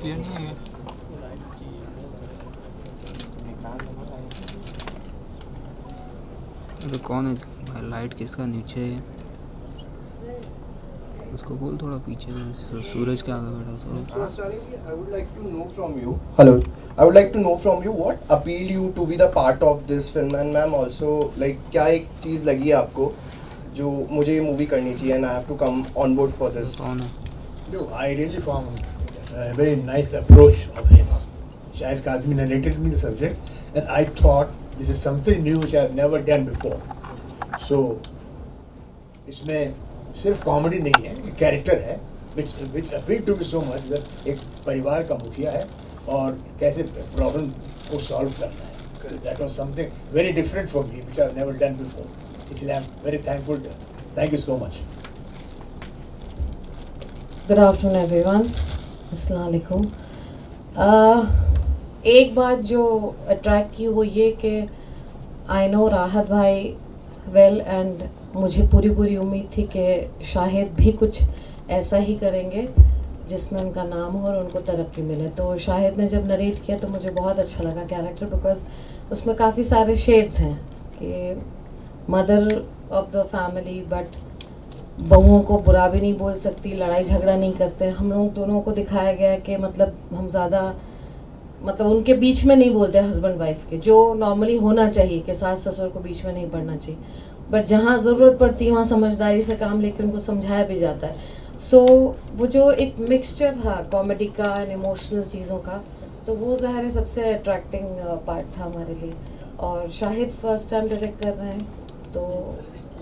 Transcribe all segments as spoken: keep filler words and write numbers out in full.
Clear नहीं है। तो कौन है लाइट किसका नीचे है? उसको बोल थोड़ा पीछे से, सूरज के आगे बैठा सूरज। I would like to know from you. Hello. I would like to know from you what appealed you to be the part of this film, and ma'am also like क्या एक चीज़ लगी आपको जो मुझे ये मूवी करनी चाहिए and I have to come on board for this. कौन है? No, I really found a very nice approach of him. Shahid Kazmi narrated me the subject, and I thought this is something new which I have never done before. So, इसमें सिर्फ comedy नहीं है, एक character है which which appealed to me so much that एक परिवार का मुखिया है और कैसे प्रॉब्लम को सॉल्व करना है. That was something very different for me which I have never done before. इसलिए I am very thankful. Thank you so much. Good afternoon everyone, अस्सलाम वालेकुम। एक बात जो अट्रैक्ट की वो ये कि आई नो राहत भाई वेल एंड मुझे पूरी पूरी उम्मीद थी कि शाहिद भी कुछ ऐसा ही करेंगे जिसमें उनका नाम हो और उनको तरक्की मिले। तो शाहिद ने जब नरेट किया तो मुझे बहुत अच्छा लगा कैरेक्टर, बिकॉज उसमें काफ़ी सारे शेड्स हैं कि mother of the family but बहुओं को बुरा भी नहीं बोल सकती, लड़ाई झगड़ा नहीं करते। हम लोग दोनों को दिखाया गया है कि मतलब हम ज़्यादा मतलब उनके बीच में नहीं बोलते हस्बैंड वाइफ के, जो नॉर्मली होना चाहिए कि सास ससुर को बीच में नहीं पड़ना चाहिए, बट जहाँ ज़रूरत पड़ती है वहाँ समझदारी से काम लेके उनको समझाया भी जाता है। सो so, वो जो एक मिक्सचर था कॉमेडी का एंड इमोशनल चीज़ों का, तो वो ज़ाहिर है सबसे अट्रैक्टिंग पार्ट था हमारे लिए। और शाहिद फर्स्ट टाइम डायरेक्ट कर रहे हैं तो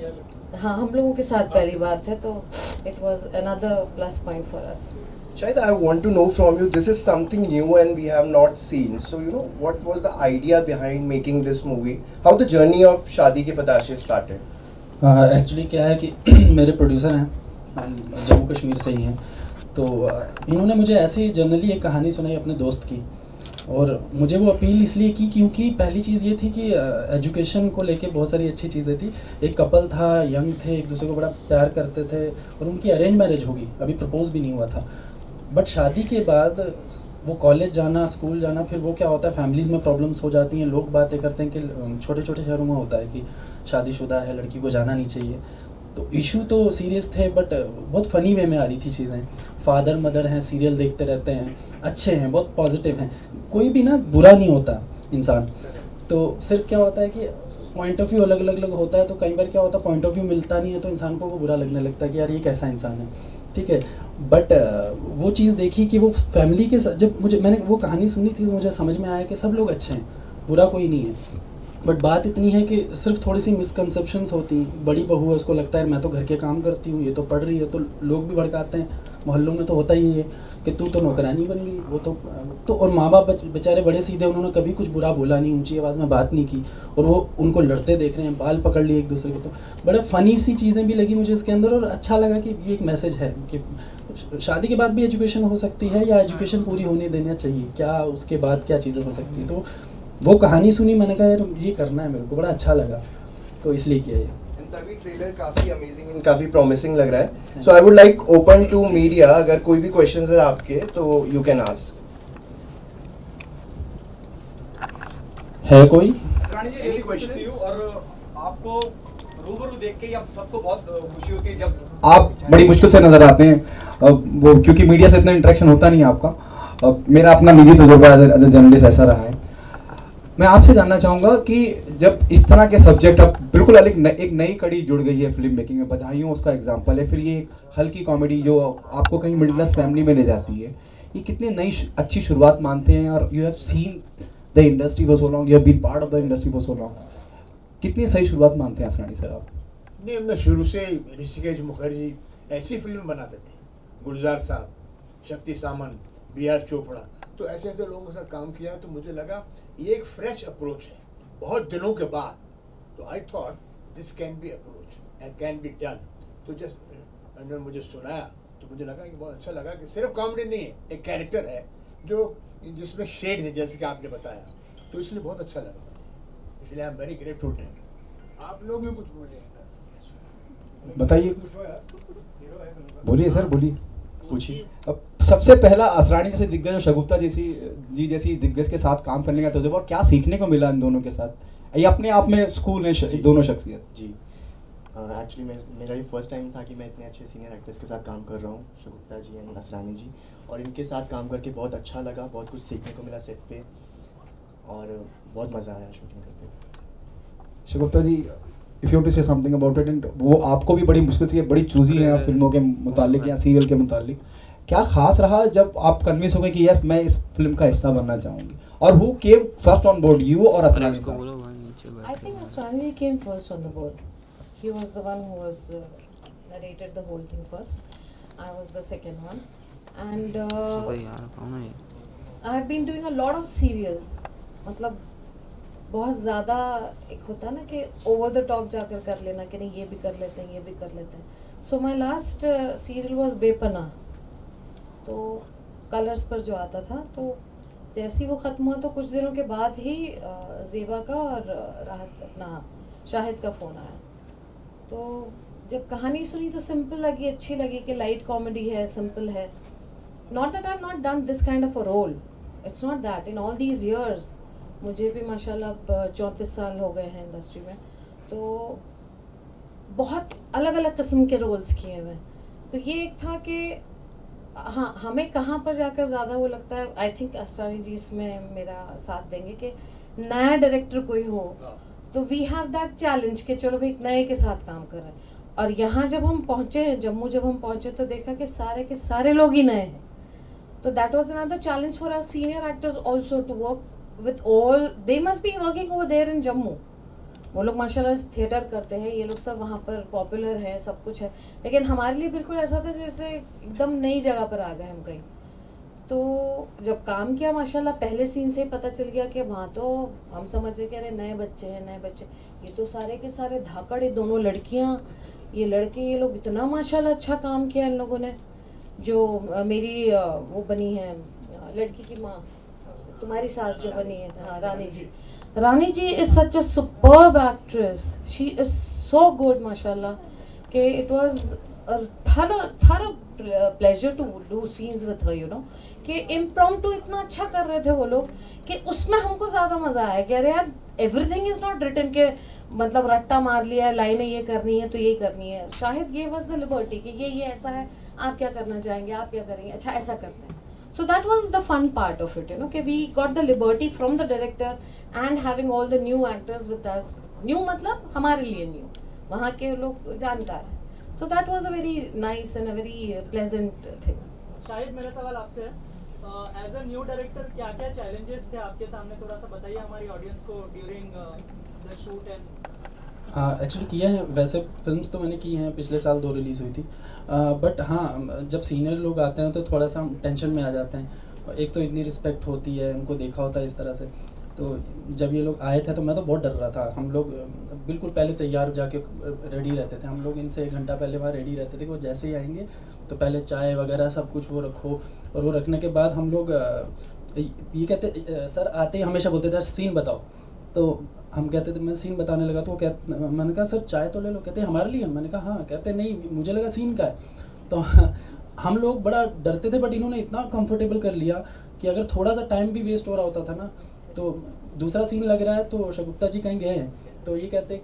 हाँ, हम लोगों के साथ पहली बार थे तो it was another plus point for us. Shahid, I want to know from you, this is something new and we have not seen. So, you know, what was the idea behind making this movie? How the journey of शादी के पताशे started? Actually uh, क्या है कि मेरे producer हैं, जम्मू कश्मीर से ही हैं, तो uh, इन्होंने मुझे ऐसे ही जनरली एक कहानी सुनाई अपने दोस्त की, और मुझे वो अपील इसलिए की क्योंकि पहली चीज़ ये थी कि एजुकेशन को लेके बहुत सारी अच्छी चीज़ें थी। एक कपल था, यंग थे, एक दूसरे को बड़ा प्यार करते थे और उनकी अरेंज मैरिज होगी, अभी प्रपोज भी नहीं हुआ था, बट शादी के बाद वो कॉलेज जाना, स्कूल जाना, फिर वो क्या होता है फैमिलीज़ में प्रॉब्लम्स हो जाती हैं। लोग बातें करते हैं कि छोटे छोटे शहरों में होता है कि शादीशुदा है, लड़की को जाना नहीं चाहिए। तो इशू तो सीरियस थे बट बहुत फ़नी वे में आ रही थी चीज़ें। फादर मदर हैं, सीरियल देखते रहते हैं, अच्छे हैं, बहुत पॉजिटिव हैं, कोई भी ना बुरा नहीं होता इंसान। तो सिर्फ क्या होता है कि पॉइंट ऑफ व्यू अलग अलग अलग होता है, तो कई बार क्या होता है पॉइंट ऑफ व्यू मिलता नहीं है तो इंसान को वो बुरा लगने लगता है कि यार ये कैसा इंसान है, ठीक है। बट वो चीज़ देखी कि वो फैमिली के साथ, जब मुझे मैंने वो कहानी सुनी थी मुझे समझ में आया कि सब लोग अच्छे हैं, बुरा कोई नहीं है। बट बात इतनी है कि सिर्फ थोड़ी सी मिसकंसेप्शंस होती हैं। बड़ी बहू है, उसको लगता है मैं तो घर के काम करती हूँ, ये तो पढ़ रही है, तो लोग भी भड़काते हैं। मोहल्लों में तो होता ही है कि तू तो नौकरानी बन गई, वो तो तो और माँ बाप बेचारे बड़े सीधे, उन्होंने कभी कुछ बुरा बोला नहीं, ऊंची आवाज़ में बात नहीं की, और वो उनको लड़ते देख रहे हैं, बाल पकड़ लिए एक दूसरे को। तो बड़े फ़नी सी चीज़ें भी लगी मुझे इसके अंदर, और अच्छा लगा कि ये एक मैसेज है कि शादी के बाद भी एजुकेशन हो सकती है, या एजुकेशन पूरी होने देना चाहिए, क्या उसके बाद क्या चीज़ें हो सकती हैं। तो वो कहानी सुनी, मैंने कहा यार ये करना है, मेरे को बड़ा अच्छा लगा, तो इसलिए किया ये। तभी ट्रेलर काफ़ी अमेजिंग एंड काफ़ी प्रॉमिसिंग लग रहा है। So I would like open to media, अगर कोई भी क्वेश्चंस है आपके तो यू कैन आस्क। है कोई? Any questions? और आपको रूबरू देख के आप सबको बहुत खुशी होती है जब आप बड़ी मुश्किल से नजर आते हैं, वो क्योंकि मीडिया से इतना इंटरेक्शन होता नहीं है आपका। मेरा अपना निजी तजुर्बा एज ए जर्नलिस्ट ऐसा रहा है। मैं आपसे जानना चाहूँगा कि जब इस तरह के सब्जेक्ट अब बिल्कुल अलग न, एक नई कड़ी जुड़ गई है फिल्म मेकिंग में, बधाइयों उसका एग्जांपल है, फिर ये एक हल्की कॉमेडी जो आपको कहीं मिडिल क्लास फैमिली में ले जाती है, ये कितनी नई अच्छी शुरुआत मानते हैं? और you have seen the industry for so long, you have been part of the industry for so long, कितनी सही शुरुआत मानते हैं असरानी सर आप? नहीं, मैं शुरू से ऋषिकेश मुखर्जी ऐसी फिल्म बनाते थे, गुलजार साहब, शक्ति सामन, बी आर चोपड़ा, तो ऐसे ऐसे लोगों के साथ काम किया, तो मुझे लगा ये एक फ्रेश अप्रोच है बहुत दिनों के बाद। तो I thought this can be approach and can be done. तो जस्ट उन्होंने मुझे सुनाया तो मुझे लगा कि बहुत अच्छा लगा कि सिर्फ कॉमेडी नहीं है, एक कैरेक्टर है जो जिसमें शेड है, जैसे कि आपने बताया, तो इसलिए बहुत अच्छा लगा, इसलिए I am very grateful to him. आप लोग भी कुछ बोलिए, बताइए, बोलिए सर, बोलिए, पूछिए। अब सबसे पहला असरानी जैसे दिग्गज और शगुफ्ता जैसी जी जैसी दिग्गज के साथ काम करने का तजुर्बा, और क्या सीखने को मिला इन दोनों के साथ? ये अपने आप में स्कूल है श- दोनों शख्सियत। जी एक्चुअली uh, मेरा ये फर्स्ट टाइम था कि मैं इतने अच्छे सीनियर एक्टर्स के साथ काम कर रहा हूँ, शगुफ्ता जी एंड असरानी जी, और इनके साथ काम करके बहुत अच्छा लगा, बहुत कुछ सीखने को मिला सेट पे, और बहुत मज़ा आया शूटिंग करते हुए। Shagufta ji, if you to say something about it, and वो आपको भी बड़ी मुश्किल से बड़ी चूजी हैं फिल्मों के मुतालिक या सीरियल के मुतालिक, क्या खास रहा जब आप कन्विंस हो गए कि यस मैं इस फिल्म का हिस्सा बनना चाहूँगी, और who came first on board, you और असरानी इसको साहब? बोलो भाई नीचे बैठ I think Asrani came first on the board. He was the one who was uh, narrated the whole thing first. I was the second one, and uh, भाई यार कौन है ये? I've been doing a lot of serials. मतलब बहुत ज़्यादा एक होता है ना कि ओवर द टॉप जाकर कर लेना कि नहीं ये भी कर लेते हैं ये भी कर लेते हैं. So my last serial was Bepannah, तो कलर्स पर जो आता था, तो जैसे ही वो ख़त्म हुआ तो कुछ दिनों के बाद ही uh, ज़ेबा का और uh, राहत अपना शाहिद का फ़ोन आया. तो जब कहानी सुनी तो सिंपल लगी, अच्छी लगी कि लाइट कॉमेडी है, सिंपल है. Not that I have not done this kind of a role, it's not that. In all these years मुझे भी माशाल्लाह अब चौंतीस साल हो गए हैं इंडस्ट्री में, तो बहुत अलग अलग किस्म के रोल्स किए हुए. तो ये एक था कि हाँ, हमें कहाँ पर जाकर ज़्यादा वो लगता है, आई थिंक असरानी जी इसमें मेरा साथ देंगे कि नया डायरेक्टर कोई हो तो वी हैव दैट चैलेंज कि चलो भाई एक नए के साथ काम कर रहे हैं. और यहाँ जब हम पहुँचे, जम्मू जब हम पहुँचे तो देखा कि सारे के सारे लोग ही नए हैं. तो that was another challenge for our senior actors also to work with all. They must be working over there in Jammu. वो लोग माशाल्लाह थिएटर करते हैं, ये लोग सब वहाँ पर पॉपुलर हैं, सब कुछ है. लेकिन हमारे लिए बिल्कुल ऐसा था जैसे एकदम नई जगह पर आ गए हम कहीं. तो जब काम किया माशाल्लाह पहले सीन से ही पता चल गया कि वहाँ तो हम समझे कि अरे नए बच्चे हैं नए बच्चे. ये तो सारे के सारे धाकड़, ये दोनों लड़कियाँ, ये लड़के, ये लोग इतना माशाल्लाह अच्छा काम किया इन लोगों ने. जो अ, मेरी अ, वो बनी है अ, लड़की की माँ, तुम्हारी सास जो बनी है, हाँ, Rani ji. Rani ji is such a superb actress. She is so good माशाल्लाह कि it was a thorough thorough pleasure to do scenes with her, you know. कि इम्प्रॉम्प्टू इतना अच्छा कर रहे थे वो लोग कि उसमें हमको ज़्यादा मज़ा आया कि अरे यार एवरीथिंग इज़ नॉट रिटन के मतलब रट्टा मार लिया है, लाइनें ये करनी है तो यही करनी है. Shahid gave us the liberty कि ये ये ऐसा है, आप क्या करना चाहेंगे, आप क्या करेंगे, अच्छा ऐसा करते हैं. So that was the fun part of it, you know, कि we got the liberty from the director and having all the new actors with us. New मतलब हमारे लिए new, वहाँ के लोग जानकार हैं. So that was a very nice and a very pleasant thing. Shahid, मेरा सवाल आपसे है, एज अ न्यू डायरेक्टर क्या क्या चैलेंजेस थे आपके सामने, थोड़ा सा बताइए हमारी ऑडियंस को ड्यूरिंग द शूट. एंड हाँ एक्चुअली किया है, वैसे फिल्म्स तो मैंने की हैं, पिछले साल दो रिलीज़ हुई थी, बट हाँ जब सीनियर लोग आते हैं तो थोड़ा सा टेंशन में आ जाते हैं. एक तो इतनी रिस्पेक्ट होती है, उनको देखा होता है इस तरह से. तो जब ये लोग आए थे तो मैं तो बहुत डर रहा था. हम लोग बिल्कुल पहले तैयार जाके रेडी रहते थे, हम लोग इनसे एक घंटा पहले वहाँ रेडी रहते थे कि वो जैसे ही आएंगे तो पहले चाय वगैरह सब कुछ वो रखो, और वो रखने के बाद हम लोग ये कहते सर आते ही हमेशा बोलते थे सीन बताओ. तो हम कहते थे, मैं सीन बताने लगा तो वो कहते, मैंने कहा सर चाय तो ले लो. कहते हमारे लिए. मैंने कहा हाँ. कहते नहीं मुझे लगा सीन का है. तो हम लोग बड़ा डरते थे, बट इन्होंने इतना कंफर्टेबल कर लिया कि अगर थोड़ा सा टाइम भी वेस्ट हो रहा होता था ना, तो दूसरा सीन लग रहा है तो शगुफ्ता जी कहीं गए हैं तो ये कहते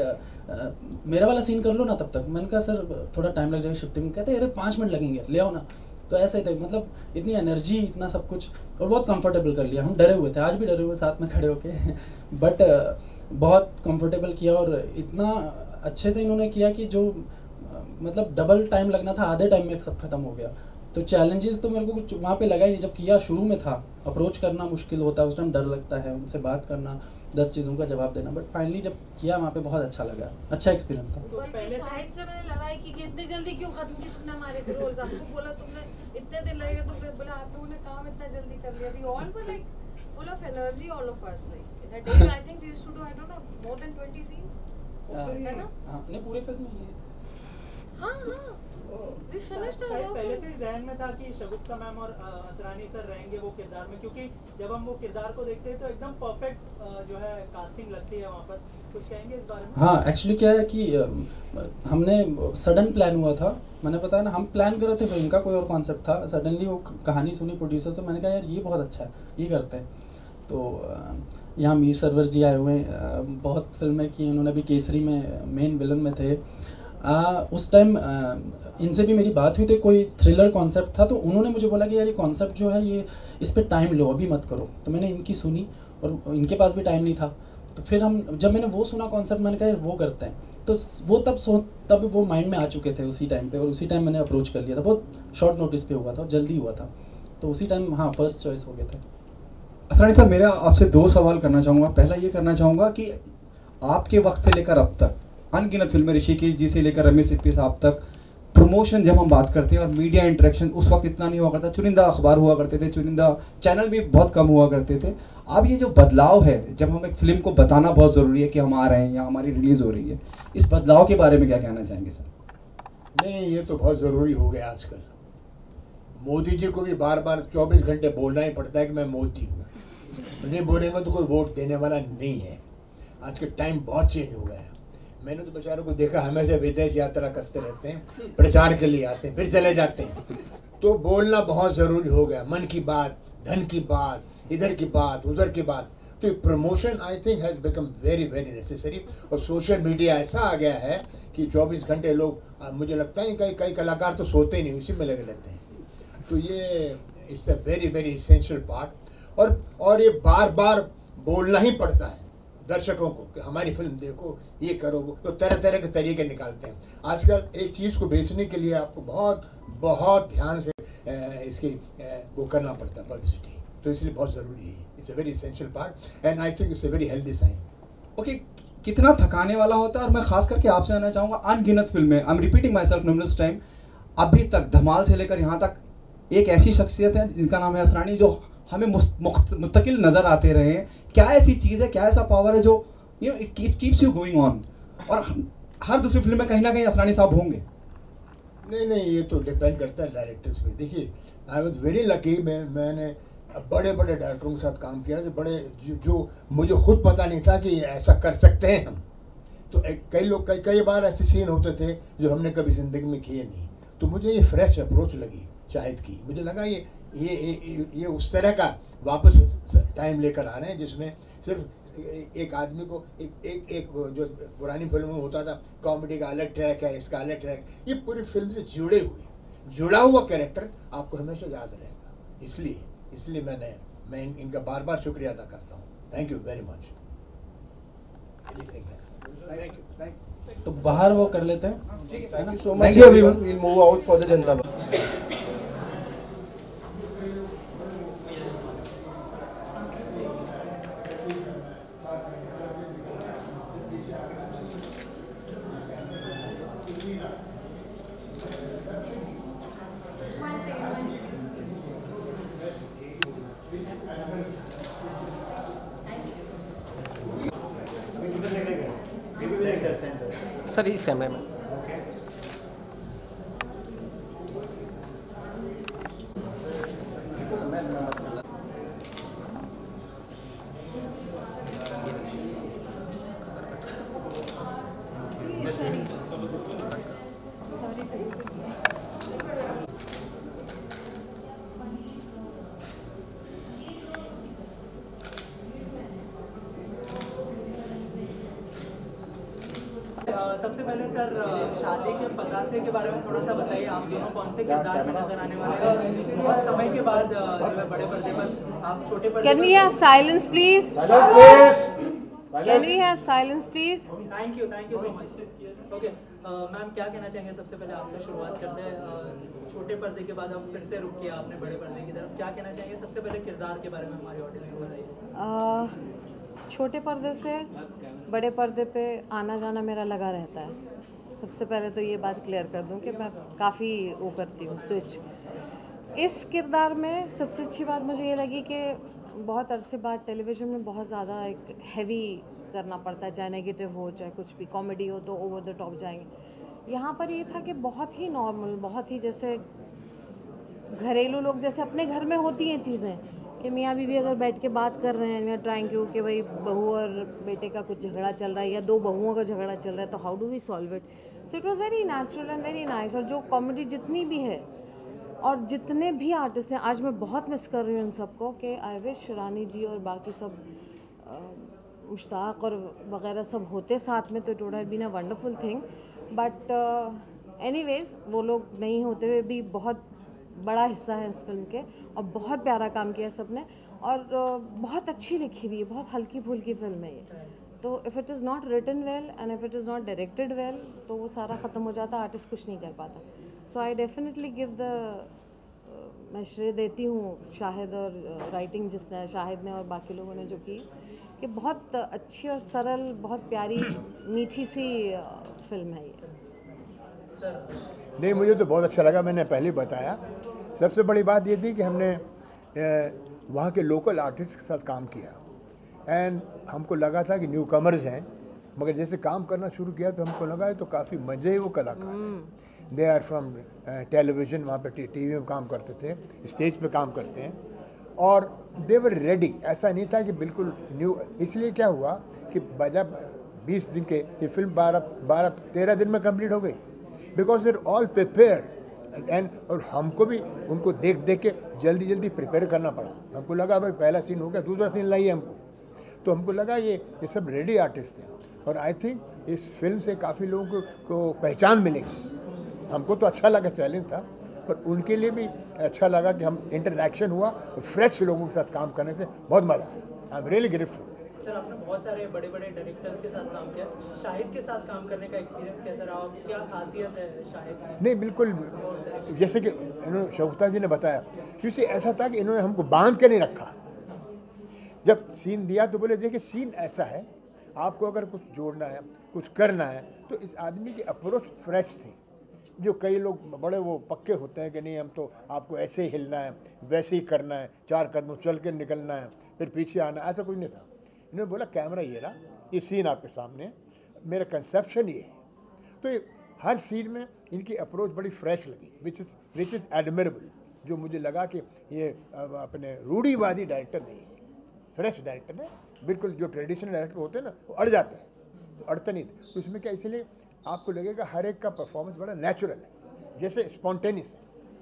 कि मेरा वाला सीन कर लो ना तब तक. मैंने कहा सर थोड़ा टाइम लग जाएगा शिफ्टिंग. कहते अरे पाँच मिनट लगेंगे, ले आओ ना. तो ऐसे ही थे, मतलब इतनी एनर्जी, इतना सब कुछ, और बहुत कंफर्टेबल कर लिया. हम डरे हुए थे, आज भी डरे हुए साथ में खड़े होके, बट बहुत कंफर्टेबल किया. और इतना अच्छे से इन्होंने किया कि जो मतलब डबल टाइम लगना था आधे टाइम में सब खत्म हो गया. तो चैलेंजेस तो मेरे को कुछ वहाँ पे लगा ही नहीं. जब किया शुरू में था, अप्रोच करना मुश्किल होता है, उस टाइम डर लगता है, उनसे बात करना, दस चीज़ों का जवाब देना, बट फाइनली जब किया वहाँ पे बहुत अच्छा लगा, अच्छा एक्सपीरियंस था. बल्कि शाहिद से मैंने लड़ाई की कि इतनी जल्दी क्यों खत्म की तुमने हमारे रोल्स. आपको बोला तुमने इतने दिन लगेगा, तो बोला आप लोगों ने काम इतना जल्दी कर लिया. We all were like full of energy, all of us. Like in a day I think we used to do I don't know more than twenty scenes, है ना? हाँ नहीं पूरे फिल्म में ये हाँ हाँ वी finished our शायद work पहले is- से ही जहन में था कि शगुफ्ता मैम और अ, असरानी सर रहेंगे वो किरदार में, क्योंकि जब हम वो किरदार को देखते हैं तो एकदम परफेक्ट जो है कास्टिंग लगती है वहाँ पर। कुछ कहेंगे इस बारे में? हाँ, एक्चुअली क्या है कि अ, हमने सडन प्लान हुआ था, मैंने बताया ना, हम प्लान कर रहे थे फिल्म का, कोई और कॉन्सेप्ट था, सडनली वो कहानी सुनी प्रोड्यूसर से, मैंने कहा यार ये बहुत अच्छा है, ये करते हैं। तो अ, यहाँ मीर सरवर जी आए हुए हैं, बहुत फिल्में की उन्होंने, भी केसरी में मेन विलन में थे। आ, उस टाइम इनसे भी मेरी बात हुई थी, कोई थ्रिलर कॉन्सेप्ट था, तो उन्होंने मुझे बोला कि यार ये कॉन्सेप्ट जो है ये इस पर टाइम लो, अभी मत करो। तो मैंने इनकी सुनी और इनके पास भी टाइम नहीं था, तो फिर हम जब मैंने वो सुना कॉन्सेप्ट, मैंने कहा यार वो करते हैं। तो वो तब सो तब वो माइंड में आ चुके थे उसी टाइम पे, और उसी टाइम मैंने अप्रोच कर लिया था, बहुत शॉर्ट नोटिस पे हुआ था, जल्दी हुआ था, तो उसी टाइम हाँ फर्स्ट चॉइस हो गए थे। असरानी साहब, मेरा आपसे दो सवाल करना चाहूँगा। पहला ये करना चाहूँगा कि आपके वक्त से लेकर अब तक अनगिनत फिल्में, ऋषिकेश जी से लेकर रमेश सिप्पी साहब तक, प्रमोशन जब हम बात करते हैं और मीडिया इंटरेक्शन उस वक्त इतना नहीं हुआ करता, चुनिंदा अखबार हुआ करते थे, चुनिंदा चैनल भी बहुत कम हुआ करते थे। अब ये जो बदलाव है, जब हम एक फिल्म को बताना बहुत ज़रूरी है कि हम आ रहे हैं या हमारी रिलीज़ हो रही है, इस बदलाव के बारे में क्या कहना चाहेंगे सर? नहीं, ये तो बहुत ज़रूरी हो गया आजकल। मोदी जी को भी बार बार चौबीस घंटे बोलना ही पड़ता है कि मैं मोदी हूँ, नहीं बोलेंगे तो कोई वोट देने वाला नहीं है। आज के टाइम बहुत चेंज हो गया है। मैंने तो बेचारों को देखा, हमेशा विदेश यात्रा करते रहते हैं, प्रचार के लिए आते हैं, फिर चले जाते हैं। तो बोलना बहुत ज़रूरी हो गया, मन की बात, धन की बात, इधर की बात, उधर की बात। तो promotion I think has become very very necessary. और सोशल मीडिया ऐसा आ गया है कि चौबीस घंटे लोग, मुझे लगता है कई कई कलाकार तो सोते ही नहीं, उसी में लगे रहते हैं। तो ये it's a very very essential part. और और ये बार बार बोलना ही पड़ता है दर्शकों को कि हमारी फिल्म देखो, ये करो, वो, तो तरह तरह के तरीके निकालते हैं। आजकल एक चीज़ को बेचने के लिए आपको बहुत बहुत ध्यान से इसकी वो करना पड़ता है, पब्लिसिटी। तो इसलिए बहुत ज़रूरी है, it's a very essential part and I think it's a very healthy sign. Okay, कितना थकाने वाला होता है, और मैं खास करके आपसे जानना चाहूँगा, अनगिनत फिल्में, I am repeating myself numerous time, अभी तक धमाल से लेकर यहाँ तक एक ऐसी शख्सियत है जिनका नाम है असरानी, जो हमें मुस्तकिल नज़र आते रहे हैं। क्या ऐसी चीज़ है, क्या ऐसा पावर है जो you know it keeps you going on, और हर दूसरी फिल्म में कहीं ना कहीं असरानी साहब होंगे? नहीं नहीं, ये तो डिपेंड करता है डायरेक्टर्स पे। देखिए, आई वॉज वेरी लकी, मैं मैंने बड़े बड़े डायरेक्टरों के साथ काम किया, जो बड़े जो, जो मुझे खुद पता नहीं था कि ऐसा कर सकते हैं हम। तो एक, कई लोग कई कई बार ऐसे सीन होते थे जो हमने कभी ज़िंदगी में किए नहीं। तो मुझे ये फ्रेश अप्रोच लगी शाहिद की। मुझे लगा ये ये ये, ये उस तरह का वापस टाइम लेकर आ रहे हैं जिसमें सिर्फ एक आदमी को एक एक एक जो पुरानी फिल्मों में होता था, कॉमेडी का अलग ट्रैक है, इसका अलग ट्रैक, ये पूरी फिल्म से जुड़े हुए जुड़ा हुआ कैरेक्टर आपको हमेशा याद रहेगा। इसलिए इसलिए मैंने मैं इन, इनका बार बार शुक्रिया अदा करता हूँ। Thank you very much. Thank you. तो बाहर वो कर लेते हैं। Thank you so much everyone. We'll move out for the Janata Bus. Sir इस कैमरे में सबसे पहले सर शादी के पतासे के बारे में थोड़ा सा बताइए। आप दोनों कौन से किरदार में नजर आने वाले हैं, और बहुत समय के बाद जो है बड़े पर्दे पर आप छोटे पर्दे Can we have silence, please? Can we have silence, please? Thank you thank you so much. Okay ma'am, क्या कहना चाहेंगे? सबसे पहले आपसे शुरुआत करते हैं। छोटे पर्दे के बाद अब फिर से रुक किया आपने बड़े पर्दे की तरफ, क्या कहना चाहेंगे? सबसे पहले किरदार के बारे में हमारी ऑडियंस को बताइए। छोटे पर्दे से बड़े पर्दे पे आना जाना मेरा लगा रहता है। सबसे पहले तो ये बात क्लियर कर दूं कि मैं काफ़ी वो करती हूँ स्विच। इस किरदार में सबसे अच्छी बात मुझे ये लगी कि बहुत अरसे बाद टेलीविज़न में बहुत ज़्यादा एक हैवी करना पड़ता है, चाहे नेगेटिव हो चाहे कुछ भी, कॉमेडी हो तो ओवर द टॉप जाएंगे। यहाँ पर ये था कि बहुत ही नॉर्मल, बहुत ही जैसे घरेलू लोग जैसे अपने घर में होती हैं चीज़ें, कि मियाँ बीवी अगर बैठ के बात कर रहे हैं, वी आर ट्राइंग टू कि भाई बहू और बेटे का कुछ झगड़ा चल रहा है या दो बहुओं का झगड़ा चल रहा है, तो how do we solve it. So it was very natural and very nice. और जो कॉमेडी जितनी भी है और जितने भी आर्टिस्ट हैं, आज मैं बहुत मिस कर रही हूँ इन सबको, कि आई विश रानी जी और बाकी सब मुश्ताक और वगैरह सब होते साथ में, तो it would have been a wonderful thing. But anyways वो लोग नहीं होते हुए भी बहुत बड़ा हिस्सा है इस फिल्म के, और बहुत प्यारा काम किया सबने, और uh, बहुत अच्छी लिखी हुई है, बहुत हल्की फुल्की फिल्म है ये। तो if it is not written well and if it is not directed well, तो वो सारा ख़त्म हो जाता, आर्टिस्ट कुछ नहीं कर पाता। So I definitely give the मैं श्रेय देती हूँ शाहिद और राइटिंग जिस शाहिद ने और बाकी लोगों ने जो की, कि बहुत अच्छी और सरल, बहुत प्यारी मीठी सी फिल्म है ये। नहीं, मुझे तो बहुत अच्छा लगा, मैंने पहले बताया। सबसे बड़ी बात ये थी कि हमने वहाँ के लोकल आर्टिस्ट के साथ काम किया एंड हमको लगा था कि न्यू कमर्स हैं, मगर जैसे काम करना शुरू किया तो हमको लगा है तो काफ़ी मज़े है वो कलाकार। दे आर फ्रॉम टेलीविज़न, वहाँ पे टीवी में काम करते थे, स्टेज पे काम करते हैं, और दे वर रेडी। ऐसा नहीं था कि बिल्कुल न्यू। इसलिए क्या हुआ कि बजा बीस दिन के ये फिल्म बारह बारह तेरह दिन में कंप्लीट हो गई, because they're all prepared and और हमको भी उनको देख देख के जल्दी जल्दी प्रिपेयर करना पड़ा। हमको लगा भाई पहला सीन हो गया, दूसरा सीन लाइए हमको, तो हमको लगा ये ये सब रेडी आर्टिस्ट थे। और आई थिंक इस फिल्म से काफ़ी लोगों को, को पहचान मिलेगी। हमको तो अच्छा लगा, चैलेंज था, पर उनके लिए भी अच्छा लगा कि हम इंटरेक्शन हुआ, फ्रेश लोगों के साथ काम करने से बहुत मज़ा आया। I am really grateful. Sir, आपने बहुत सारे बड़े बड़े डायरेक्टर्स के साथ काम किया, शाहिद के साथ काम करने का एक्सपीरियंस कैसा रहा, क्या खासियत है शाहिद? नहीं, बिल्कुल जैसे कि इन्होंने शगुफ्ता जी ने बताया, क्योंकि ऐसा था कि इन्होंने हमको बांध के नहीं रखा। जब सीन दिया तो बोले देखिए सीन ऐसा है, आपको अगर कुछ जोड़ना है, कुछ करना है, तो इस आदमी की अप्रोच फ्रेश थी। जो कई लोग बड़े वो पक्के होते हैं कि नहीं हम तो आपको ऐसे ही हिलना है, वैसे ही करना है, चार कदम चल के निकलना है, फिर पीछे आना, ऐसा कुछ नहीं था। इन्होंने बोला कैमरा ये रहा, ये सीन आपके सामने, मेरा कंसेप्शन ये है। तो ये हर सीन में इनकी अप्रोच बड़ी फ्रेश लगी, which is which is admirable. जो मुझे लगा कि ये अपने रूढ़ीवादी डायरेक्टर नहीं है, फ्रेश डायरेक्टर है, बिल्कुल जो ट्रेडिशनल डायरेक्टर होते हैं ना वो अड़ जाते हैं, तो अड़ते नहीं थे। तो इसमें क्या, इसलिए आपको लगेगा हर एक का परफॉर्मेंस बड़ा नेचुरल है, जैसे स्पॉन्टेनियस है।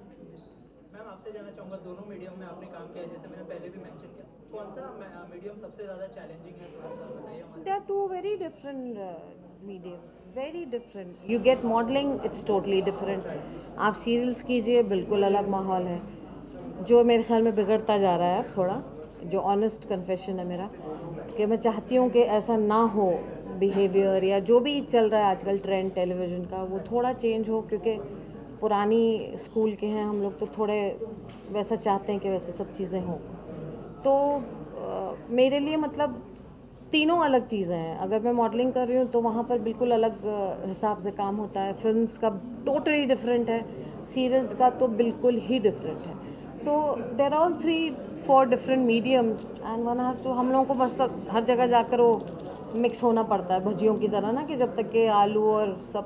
मैम, आपसे जानना चाहूँगा, दोनों मीडियम में आपने काम किया है, जैसे मैंने पहले भी मेंशन किया, कौन सा मीडियम सबसे ज़्यादा चैलेंजिंग है, थोड़ा सा बताइए हमें। They are two very different mediums, very different. You get modelling, it's totally different. आप सीरियल्स कीजिए, बिल्कुल अलग माहौल है, जो मेरे ख्याल में बिगड़ता जा रहा है थोड़ा। जो ऑनेस्ट कन्फेशन है मेरा, कि मैं चाहती हूँ कि ऐसा ना हो, बिहेवियर या जो भी चल रहा है आजकल ट्रेंड टेलीविज़न का, वो थोड़ा चेंज हो, क्योंकि पुरानी स्कूल के हैं हम लोग, तो थोड़े वैसा चाहते हैं कि वैसे सब चीज़ें हों। तो आ, मेरे लिए मतलब तीनों अलग चीज़ें हैं। अगर मैं मॉडलिंग कर रही हूँ तो वहाँ पर बिल्कुल अलग हिसाब से काम होता है, फिल्म्स का टोटली डिफरेंट है, सीरियल्स का तो बिल्कुल ही डिफरेंट है। So they're all three four different mediums and one has to, हम लोगों को बस हर जगह जाकर वो मिक्स होना पड़ता है भजियों की तरह ना, कि जब तक के आलू और सब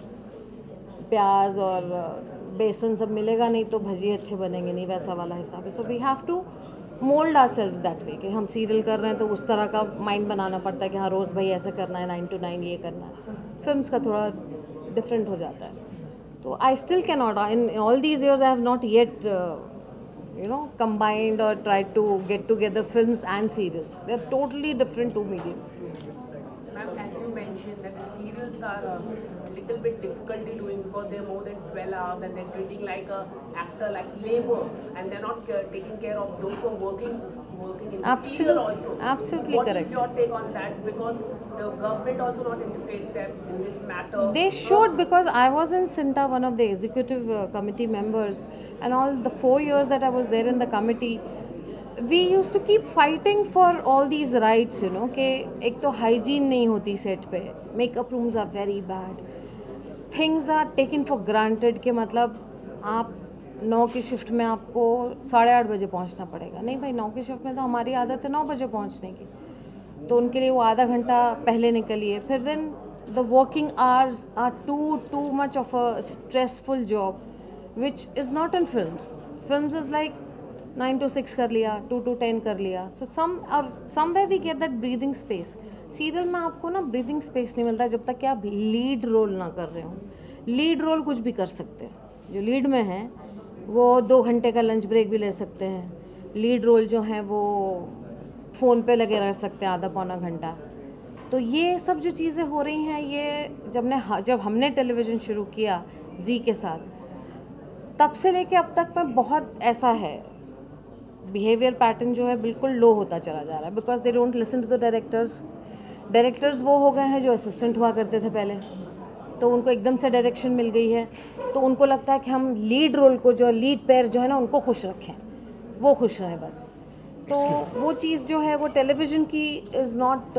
प्याज और बेसन सब मिलेगा नहीं तो भजी अच्छे बनेंगे नहीं, वैसा वाला हिसाब है। So we have to mould ourselves that way, कि हम सीरियल कर रहे हैं तो उस तरह का माइंड बनाना पड़ता है कि हाँ रोज़ भाई ऐसा करना है, नाइन टू नाइन ये करना है। फिल्म्स का थोड़ा डिफरेंट हो जाता है। तो I still can not, in all these years I have not yet you know combined or tried to get together films and serials. They're totally different two mediums. Ma'am, as you mentioned that the serials are a little bit difficult in doing because they're more than twelve hours and they're treating like a actor like labor, and they're not uh, taking care of those who are working working in the Absolutely, serial also. absolutely what correct. What is your take on that? Because the government also not interfering that in this matter. They should, because I was in Cinta, one of the executive uh, committee members, and all the four years that I was there in the committee, we used to keep fighting for all these rights, you know, कि एक तो hygiene नहीं होती set पे, makeup rooms are very bad, things are taken for granted, कि मतलब आप नौ की शिफ्ट में आपको साढ़े आठ बजे पहुंचना पड़ेगा। नहीं भाई, नौ की शिफ्ट में तो हमारी आदत है नौ बजे पहुंचने की, तो उनके लिए वो आधा घंटा पहले निकलिए। फिर दिन the working hours are too too much of a stressful job, which is not in films. Films is like nine to six कर लिया, two to ten कर लिया. So some or somewhere we get that breathing space. Serial में आपको ना breathing space नहीं मिलता जब तक कि आप lead role ना कर रहे हो. Lead role कुछ भी कर सकते हैं. जो lead में है वो दो घंटे का lunch break भी ले सकते हैं. Lead role जो है वो फ़ोन पे लगे रह सकते हैं आधा पौना घंटा. तो ये सब जो चीज़ें हो रही हैं, ये जब ने जब हमने टेलीविज़न शुरू किया जी के साथ, तब से लेके अब तक में बहुत ऐसा है, बिहेवियर पैटर्न जो है बिल्कुल लो होता चला जा रहा है. Because they don't listen to the directors. Directors वो हो गए हैं जो असिस्टेंट हुआ करते थे पहले, तो उनको एकदम से डायरेक्शन मिल गई है, तो उनको लगता है कि हम लीड रोल को, जो लीड पेयर जो है ना, उनको खुश रखें, वो खुश रहें बस. तो वो चीज़ जो है वो टेलीविज़न की is not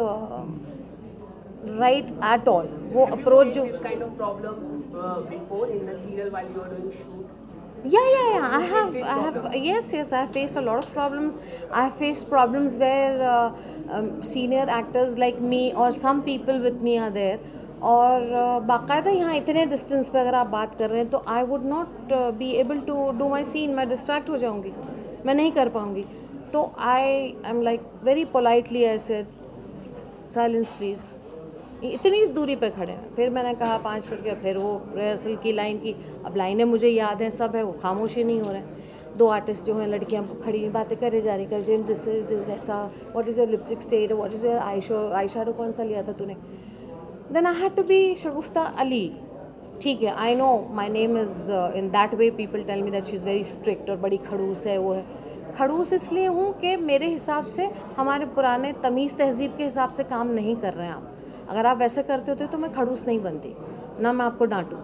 right at all. वो अप्रोच जो kind of problem uh, before in the serial while you were doing shoot. Yeah, yeah, yeah. I have, I have, yes, yes. I have faced a lot of problems. I have faced problems where uh, um, senior actors like me or some people with me are there. और uh, बाकायदा यहाँ इतने distance पे अगर आप बात कर रहे हैं तो I would not uh, be able to do my scene. मैं distract हो जाऊँगी, मैं नहीं कर पाऊँगी. तो I am like very politely I said, silence please. इतनी दूरी पे खड़े हैं. फिर मैंने कहा पाँच फुट के, फिर वो रिहर्सल की लाइन की. अब लाइनें मुझे याद हैं, सब है, वो खामोशी नहीं हो रहे हैं. दो आर्टिस्ट जो हैं, लड़कियां खड़ी हुई बातें करे जा रही, कर जिम दिस दिस ऐसा, what is your lipstick shade, what is your eye show eye shadow कौन सा लिया था तूने. Then I had to be Shagufta Ali. ठीक है, I know my name is in that way, people tell me that she is very strict और बड़ी खड़ूस है. वो है खड़ूस इसलिए हूँ कि मेरे हिसाब से हमारे पुराने तमीज़ तहज़ीब के हिसाब से काम नहीं कर रहे हैं आप. अगर आप वैसे करते होते तो मैं खड़ूस नहीं बनती, ना मैं आपको डांटूँ.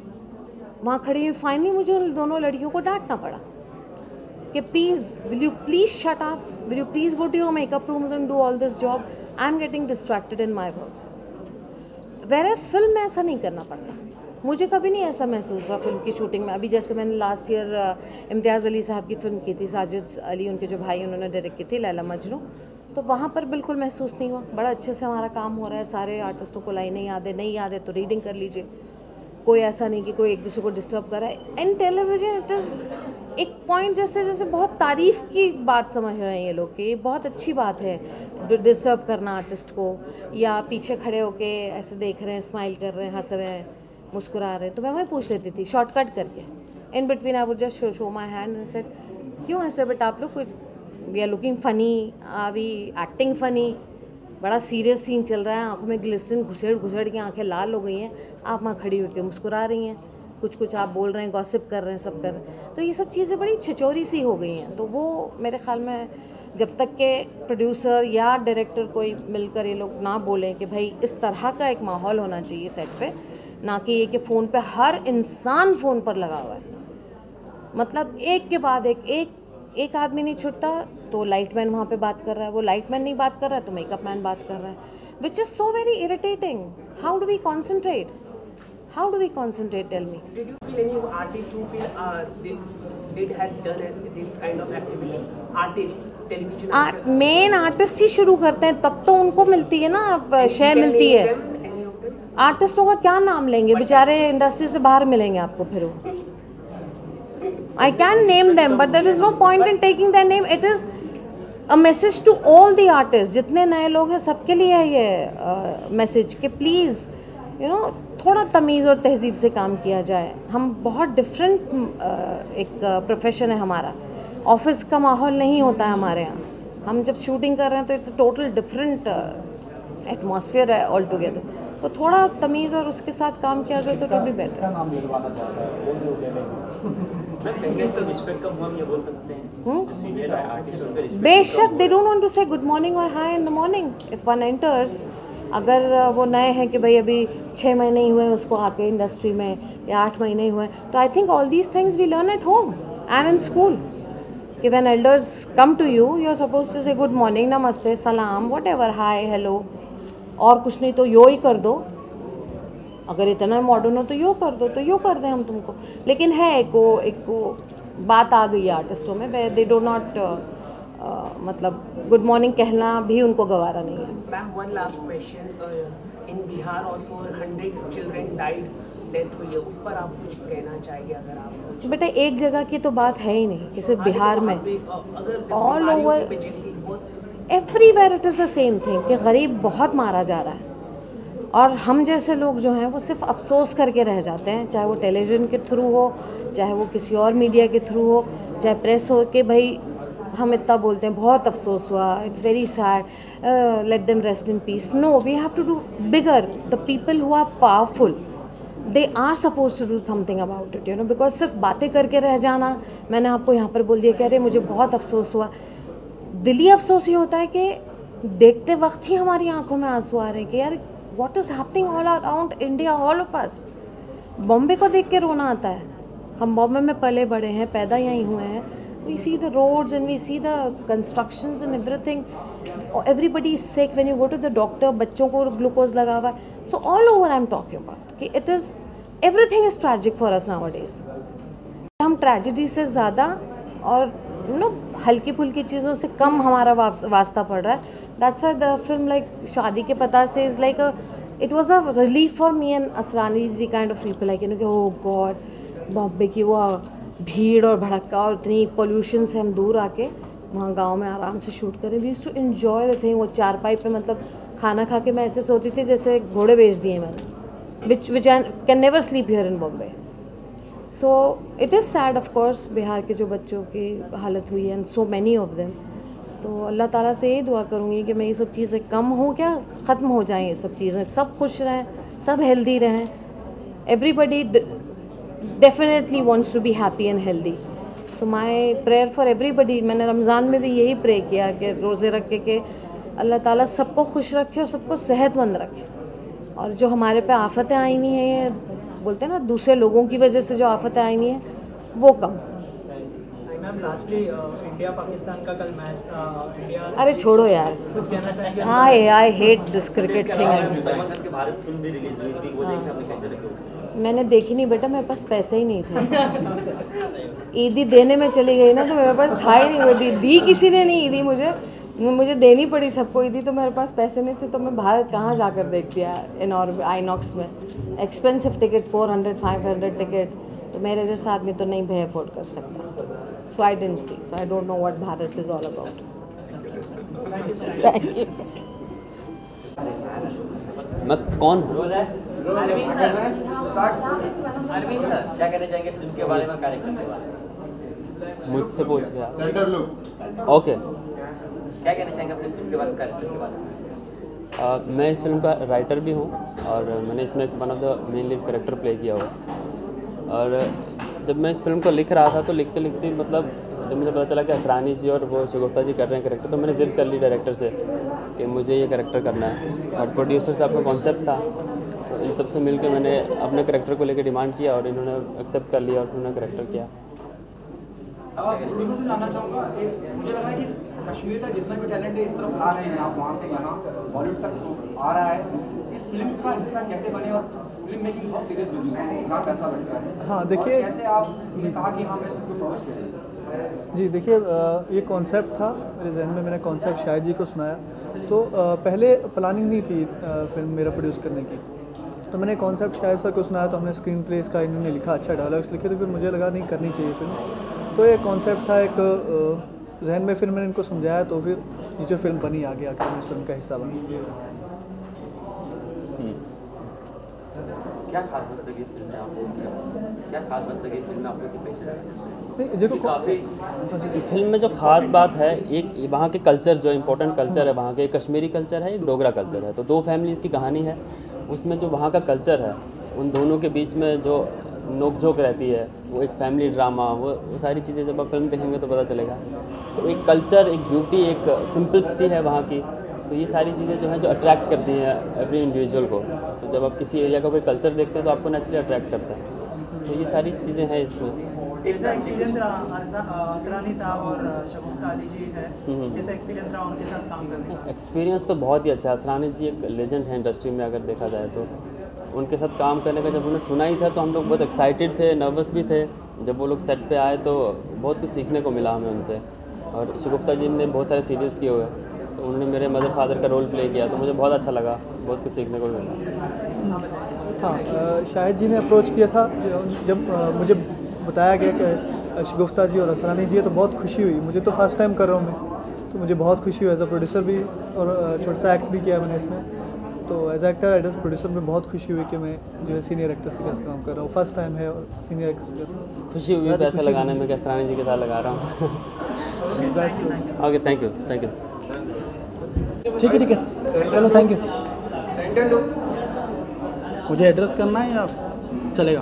वहाँ खड़ी हुई फाइनली मुझे उन दोनों लड़कियों को डांटना पड़ा कि please will you please shut up, will you please go to your makeup rooms and do all this job, I am getting distracted in my work. Whereas film में ऐसा नहीं करना पड़ता. मुझे कभी नहीं ऐसा महसूस हुआ फिल्म की शूटिंग में. अभी जैसे मैंने लास्ट ईयर इम्तियाज़ अली साहब की फिल्म की थी, साजिद अली उनके जो भाई उन्होंने डायरेक्ट की थी, लैला मजनू. तो वहाँ पर बिल्कुल महसूस नहीं हुआ. बड़ा अच्छे से हमारा काम हो रहा है, सारे आर्टिस्टों को लाइनें याद है, नहीं याद है तो रीडिंग कर लीजिए. कोई ऐसा नहीं कि कोई एक दूसरे को डिस्टर्ब कर रहा है. इन टेलीविज़न इट इज़ एक पॉइंट जैसे जैसे बहुत तारीफ़ की बात समझ रहे हैं ये लोग कि ये बहुत अच्छी बात है डिस्टर्ब करना आर्टिस्ट को, या पीछे खड़े होके ऐसे देख रहे हैं, स्माइल कर रहे हैं, हंस रहे हैं, मुस्कुरा रहे हैं. तो मैं वही पूछ लेती थी शॉर्टकट करके. In between I would just show show my hand and said, क्यों हंस रहे बेटा आप लोग, कुछ we are looking funny, are we acting funny. बड़ा सीरियस सीन चल रहा है, आंखों में ग्लिस्टन घुसेड़ घुसेड़ के आंखें लाल हो गई हैं, आप वहाँ खड़ी होकर मुस्कुरा रही हैं, कुछ कुछ आप बोल रहे हैं, गॉसिप कर रहे हैं, सब कर रहे हैं. तो ये सब चीज़ें बड़ी छिचोरी सी हो गई हैं. तो वो मेरे ख्याल में जब तक के प्रोड्यूसर या डायरेक्टर कोई मिलकर ये लोग ना बोलें कि भाई इस तरह का एक माहौल होना चाहिए सेट पे, ना कि ये कि फ़ोन पे हर इंसान फ़ोन पर लगा हुआ है. मतलब एक के बाद एक एक एक आदमी नहीं छुटता, तो लाइटमैन वहाँ पे बात कर रहा है, वो लाइटमैन नहीं बात कर रहा है तो मेकअप मैन बात कर रहा है, which is so very irritating. How do we concentrate, how do we concentrate, tell me. Did you feel any artist who feel uh, did did has done this kind of activity? Artist, television actor. Main artist ही शुरू करते हैं तब तो उनको मिलती है ना, शेयर मिलती है. आर्टिस्टों का क्या नाम लेंगे, बेचारे इंडस्ट्री से बाहर मिलेंगे आपको. फिर वो I can name them, but there is no point in taking their name. It is a message to all the artists. जितने नए लोग हैं सबके लिए है ये मैसेज कि प्लीज़ यू नो थोड़ा तमीज़ और तहज़ीब से काम किया जाए. हम बहुत डिफरेंट uh, एक प्रोफेशन uh, है हमारा. ऑफिस का माहौल नहीं होता है हमारे यहाँ. हम जब शूटिंग कर रहे हैं तो इट्स टोटल डिफरेंट एटमॉस्फेयर है ऑल टुगेदर. तो थोड़ा तमीज़ और उसके साथ काम किया जाए तो टू बी बेटर. बेशक they don't want to say good morning और hi in the morning if one enters. अगर वो नए हैं कि भाई अभी छः महीने ही हुए उसको आके इंडस्ट्री में, या आठ महीने ही हुए, तो I think all these things we learn at home and in school. कि when elders come to you, you are suppose to say good morning, नमस्ते, सलाम, वट एवर, हाई, हेलो, और कुछ नहीं तो यो ही कर दो. अगर इतना मॉडर्न हो तो यो कर दो, तो यो कर दें हम तुमको. लेकिन है एक वो एक वो बात आ गई है आर्टिस्टों में, वे दे डो नॉट मतलब गुड मॉर्निंग कहना भी उनको गवारा नहीं है. Ma'am, one last question. Uh, in Bihar also hundred children died, death हुई है, उस पर आप कुछ कहना चाहिए अगर आप कुछ? बेटा एक जगह की तो बात है ही नहीं, जैसे बिहार में all over everywhere it is the same thing कि गरीब बहुत मारा जा रहा है और हम जैसे लोग जो हैं वो सिर्फ अफसोस करके रह जाते हैं, चाहे वो टेलीविज़न के थ्रू हो, चाहे वो किसी और मीडिया के थ्रू हो, चाहे प्रेस हो, कि भाई हम इतना बोलते हैं बहुत अफसोस हुआ, it's very sad, let them rest in peace. No, we have to do bigger. The people who are powerful they are suppose to do something about it, you know, because सिर्फ बातें करके रह जाना। मैंने आपको यहाँ पर बोल दिया कि अरे मुझे बहुत अफसोस हुआ, दिली अफसोस ये होता है कि देखते वक्त ही हमारी आंखों में आंसू आ रहे हैं कि यार what is happening all around India, all of us. Bombay को देख के रोना आता है। हम बॉम्बे में पले बड़े हैं, पैदा यहीं हुए हैं। We see the roads and we see the constructions and everything, everybody is sick when you go to the doctor, बच्चों को ग्लूकोज लगा हुआ है। So all over I am talking about कि it is everything is tragic for us nowadays. हम tragedy से ज़्यादा और यू नो हल्की फुल्की चीज़ों से कम हमारा वास्ता पड़ रहा है। That's why the film like शादी के पता से is like it was a relief for me and Asrani ji kind of people, like you know कि ओह गॉड बॉम्बे की वो भीड़ और भड़का और इतनी पोल्यूशन से हम दूर आके वहाँ गांव में आराम से शूट करें। We used to enjoy the thing. वो चारपाई पे मतलब खाना खा के मैं ऐसे सोती थी जैसे घोड़े बेच दिए मैंने, which which I can never sleep here in Bombay. So it is sad of course Bihar के जो बच्चों की हालत हुई है and so many of them. तो अल्लाह ताला से यही दुआ करूँगी कि मैं ये सब चीज़ें कम हो, क्या ख़त्म हो जाएँ ये सब चीज़ें, सब खुश रहें, सब हेल्दी रहें। Everybody definitely wants to be happy and healthy. So my prayer for everybody, मैंने रमज़ान में भी यही प्रे किया कि रोज़े रख के कि अल्लाह ताला सबको खुश रखे और सबको सेहतमंद रखे। और जो हमारे पे आफतें आई हुई हैं, ये बोलते हैं ना दूसरे लोगों की वजह से जो आफतें आई हुई हैं, वो कम। मैम लास्टली इंडिया पाकिस्तान का कल मैच था, इंडिया अरे छोड़ो यार, कुछ कहना चाहेंगे? I I hate this cricket thing. मैंने देखी नहीं बेटा, मेरे पास पैसे ही नहीं थे। ईदी देने में चली गई ना तो मेरे पास था ही नहीं, वो दी, दी किसी ने नहीं ईदी मुझे, मुझे देनी पड़ी सबको ईदी, तो मेरे पास पैसे नहीं थे। तो मैं बाहर कहाँ जाकर देखती है इन और आईनॉक्स में, expensive ticket four hundred five hundred ticket, तो मेरे जैसा आदमी तो नहीं पे अफोर्ड कर सकता। So I don't see, so I don't know what Bharat is all about. Thank you. मैं कौन हूँ? अरविंद सर, अरविंद सर क्या कहना चाहेंगे फिल्म के बारे में, कैरेक्टर के बारे में? मुझसे पूछ रहे आप? Centre look. ओके। क्या कहना चाहेंगे अपनी फिल्म के बारे में, कैरेक्टर के बारे में? uh, मैं इस फिल्म का राइटर भी हूँ और मैंने इसमें one of the main lead character play किया हुआ। और जब मैं इस फिल्म को लिख रहा था तो लिखते लिखते मतलब जब मुझे पता चला कि असरानी जी और वो शगुफ्ता जी कर रहे हैं कैरेक्टर, तो मैंने ज़िद कर ली डायरेक्टर से कि मुझे ये कैरेक्टर करना है। और प्रोड्यूसर से आपका कॉन्सेप्ट था, तो इन सब से मिल के मैंने अपने कैरेक्टर को लेकर डिमांड किया और इन्होंने एक्सेप्ट कर लिया और उन्होंने कैरेक्टर किया। प्रोड्यूसर से जानना चाहूँगा, मुझे लगा है कि कश्मीर का जितना भी टैलेंट है इस तरफ आ रहे हैं, आप वहाँ से यहाँ बॉलीवुड तक आ रहा है, इस फिल्म का हिस्सा कैसे बने और फिल्म मेकिंग बहुत सीरियस बिजनेस है, इतना पैसा लगता है। हाँ देखिए, कैसे आपने कहा कि हाँ मैं इसको प्रोड्यूस करें? जी देखिए, ये कॉन्सेप्ट था मेरे जहन में, मैंने कॉन्सेप्ट शाहिद जी को सुनाया। तो पहले प्लानिंग नहीं थी फिल्म मेरा प्रोड्यूस करने की, तो मैंने कॉन्सेप्ट शाहिद सर को सुनाया, तो हमने स्क्रीन प्ले इसका इन्होंने लिखा, अच्छा डायलॉग्स लिखे, तो फिर मुझे लगा नहीं करनी चाहिए फिल्म। तो ये कॉन्सेप्ट था एक जहन में, फिर मैंने इनको समझाया, तो फिर ये जो फिल्म बनी आगे आकर मैं इस फिल्म का हिस्सा बनी। क्या खास बात लगी फिल्म में आपको, क्या खास बात लगी फिल्म में आपको कि पेश है? नहीं देखो, काफ़ी फिल्म में जो ख़ास बात है, एक वहाँ के कल्चर, जो इम्पोर्टेंट कल्चर है वहाँ के, एक कश्मीरी कल्चर है, एक डोगरा कल्चर है। तो दो फैमिलीज़ की कहानी है, उसमें जो वहाँ का कल्चर है उन दोनों के बीच में जो नोक-झोंक रहती है, वो एक फैमिली ड्रामा, वो वो सारी चीज़ें जब आप फिल्म देखेंगे तो पता चलेगा। तो एक कल्चर, एक ब्यूटी, एक सिंपलिसिटी है वहाँ की, तो ये सारी चीज़ें जो हैं जो अट्रैक्ट करती हैं एवरी इंडिविजुअल को। तो जब आप किसी एरिया का कोई कल्चर देखते हैं तो आपको नेचुरली अट्रैक्ट करता है। तो ये सारी चीज़ें हैं इसमें। कैसा एक्सपीरियंस रहा असरानी साहब और शगुफ्ता अली जी है, कैसा एक्सपीरियंस रहा उनके साथ काम करने का? एक्सपीरियंस तो बहुत ही अच्छा है। असरानी जी एक लेजेंड है इंडस्ट्री में, अगर देखा जाए तो उनके साथ काम करने का जब उन्हें सुना ही था तो हम लोग बहुत एक्साइटेड थे, नर्वस भी थे। जब वो लोग सेट पे आए तो बहुत कुछ सीखने को मिला हमें उनसे। और शगुफ्ता जी ने बहुत सारे सीरियल्स किए हुए, तो उन्होंने मेरे मदर फादर का रोल प्ले किया, तो मुझे बहुत अच्छा लगा। बहुत कुछ सीखने को मिला। हाँ, अ, शाहिद जी ने अप्रोच किया था जब अ, मुझे बताया गया कि शगुफ्ता जी और असरानी जी है, तो बहुत खुशी हुई। मुझे तो फर्स्ट टाइम कर रहा हूँ मैं, तो मुझे बहुत खुशी हुई एज अ प्रोड्यूसर भी, और अ, छोटा सा एक्ट भी किया मैंने इसमें। तो as actor as a producer में बहुत खुशी हुई कि मैं जो है सीनियर एक्टर के साथ काम कर रहा हूँ, फर्स्ट टाइम है और सीनियर एक्टर के साथ खुशी हुई पैसा लगाने में कि असरानी जी के साथ लगा रहा हूँ। Okay, thank you thank you. ठीक है ठीक है, चलो थैंक यू। मुझे एड्रेस करना है या चलेगा?